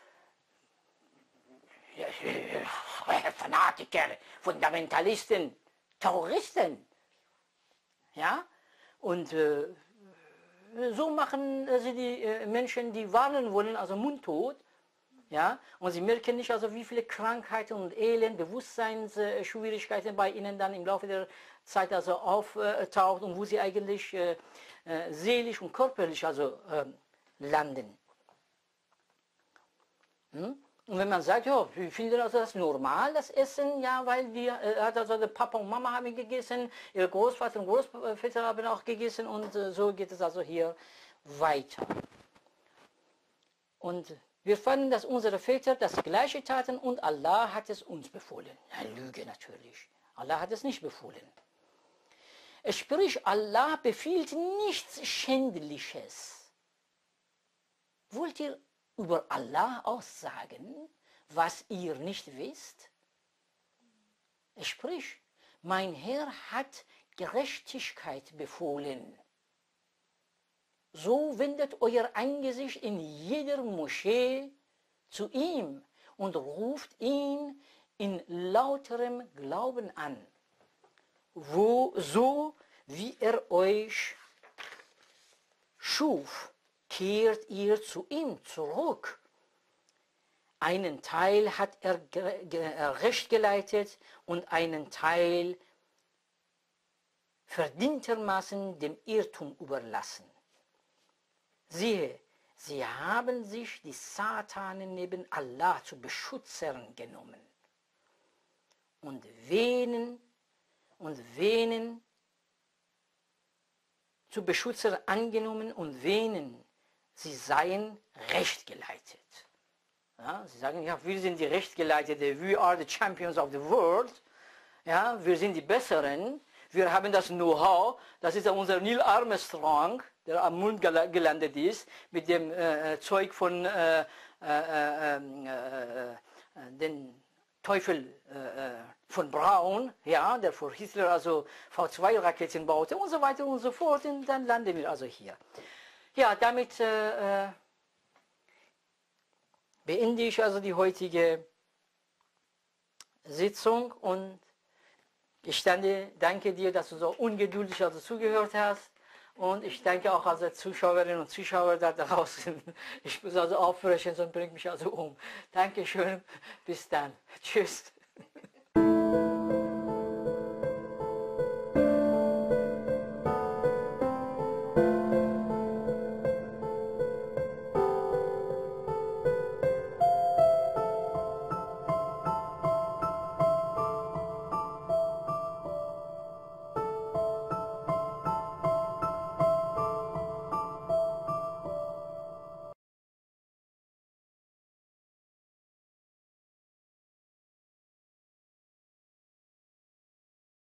S1: Fanatiker, Fundamentalisten, Terroristen. Ja? Und äh, so machen sie die äh, Menschen, die warnen wollen, also mundtot. Ja? Und sie merken nicht, also wie viele Krankheiten und Elend, Bewusstseinsschwierigkeiten bei ihnen dann im Laufe der Zeit also auftaucht und wo sie eigentlich äh, äh, seelisch und körperlich also äh, landen. Hm? Und wenn man sagt, ja, wir finden also das normal, das Essen, ja, weil wir, äh, also der Papa und Mama haben gegessen, ihre Großvater und Großväter haben auch gegessen und äh, so geht es also hier weiter. Und wir fanden, dass unsere Väter das Gleiche taten und Allah hat es uns befohlen. Eine Lüge natürlich. Allah hat es nicht befohlen. Sprich, Allah befiehlt nichts Schändliches. Wollt ihr über Allah aussagen, was ihr nicht wisst? Sprich, mein Herr hat Gerechtigkeit befohlen. So wendet euer Angesicht in jeder Moschee zu ihm und ruft ihn in lauterem Glauben an, wo, so wie er euch schuf, kehrt ihr zu ihm zurück. Einen Teil hat er recht geleitet und einen Teil verdientermaßen dem Irrtum überlassen. Siehe, sie haben sich die Satanen neben Allah zu Beschützern genommen und wähnen und wähnen zu Beschützern angenommen und wähnen, sie seien rechtgeleitet. Ja, sie sagen, ja, wir sind die Rechtgeleitete, we are the champions of the world. Ja, wir sind die Besseren, wir haben das Know-how, das ist ja unser Neil Armstrong, der am Mond gelandet ist, mit dem äh, Zeug von äh, äh, äh, äh, den Teufel äh, von Braun, ja, der für Hitler also V zwei Raketen baute und so weiter und so fort, und dann landen wir also hier. Ja, damit äh, äh, beende ich also die heutige Sitzung und ich danke, danke dir, dass du so ungeduldig also zugehört hast, und ich danke auch also Zuschauerinnen und Zuschauer da draußen. Ich muss also aufbrechen, sonst bringt mich also um. Dankeschön, bis dann. Tschüss.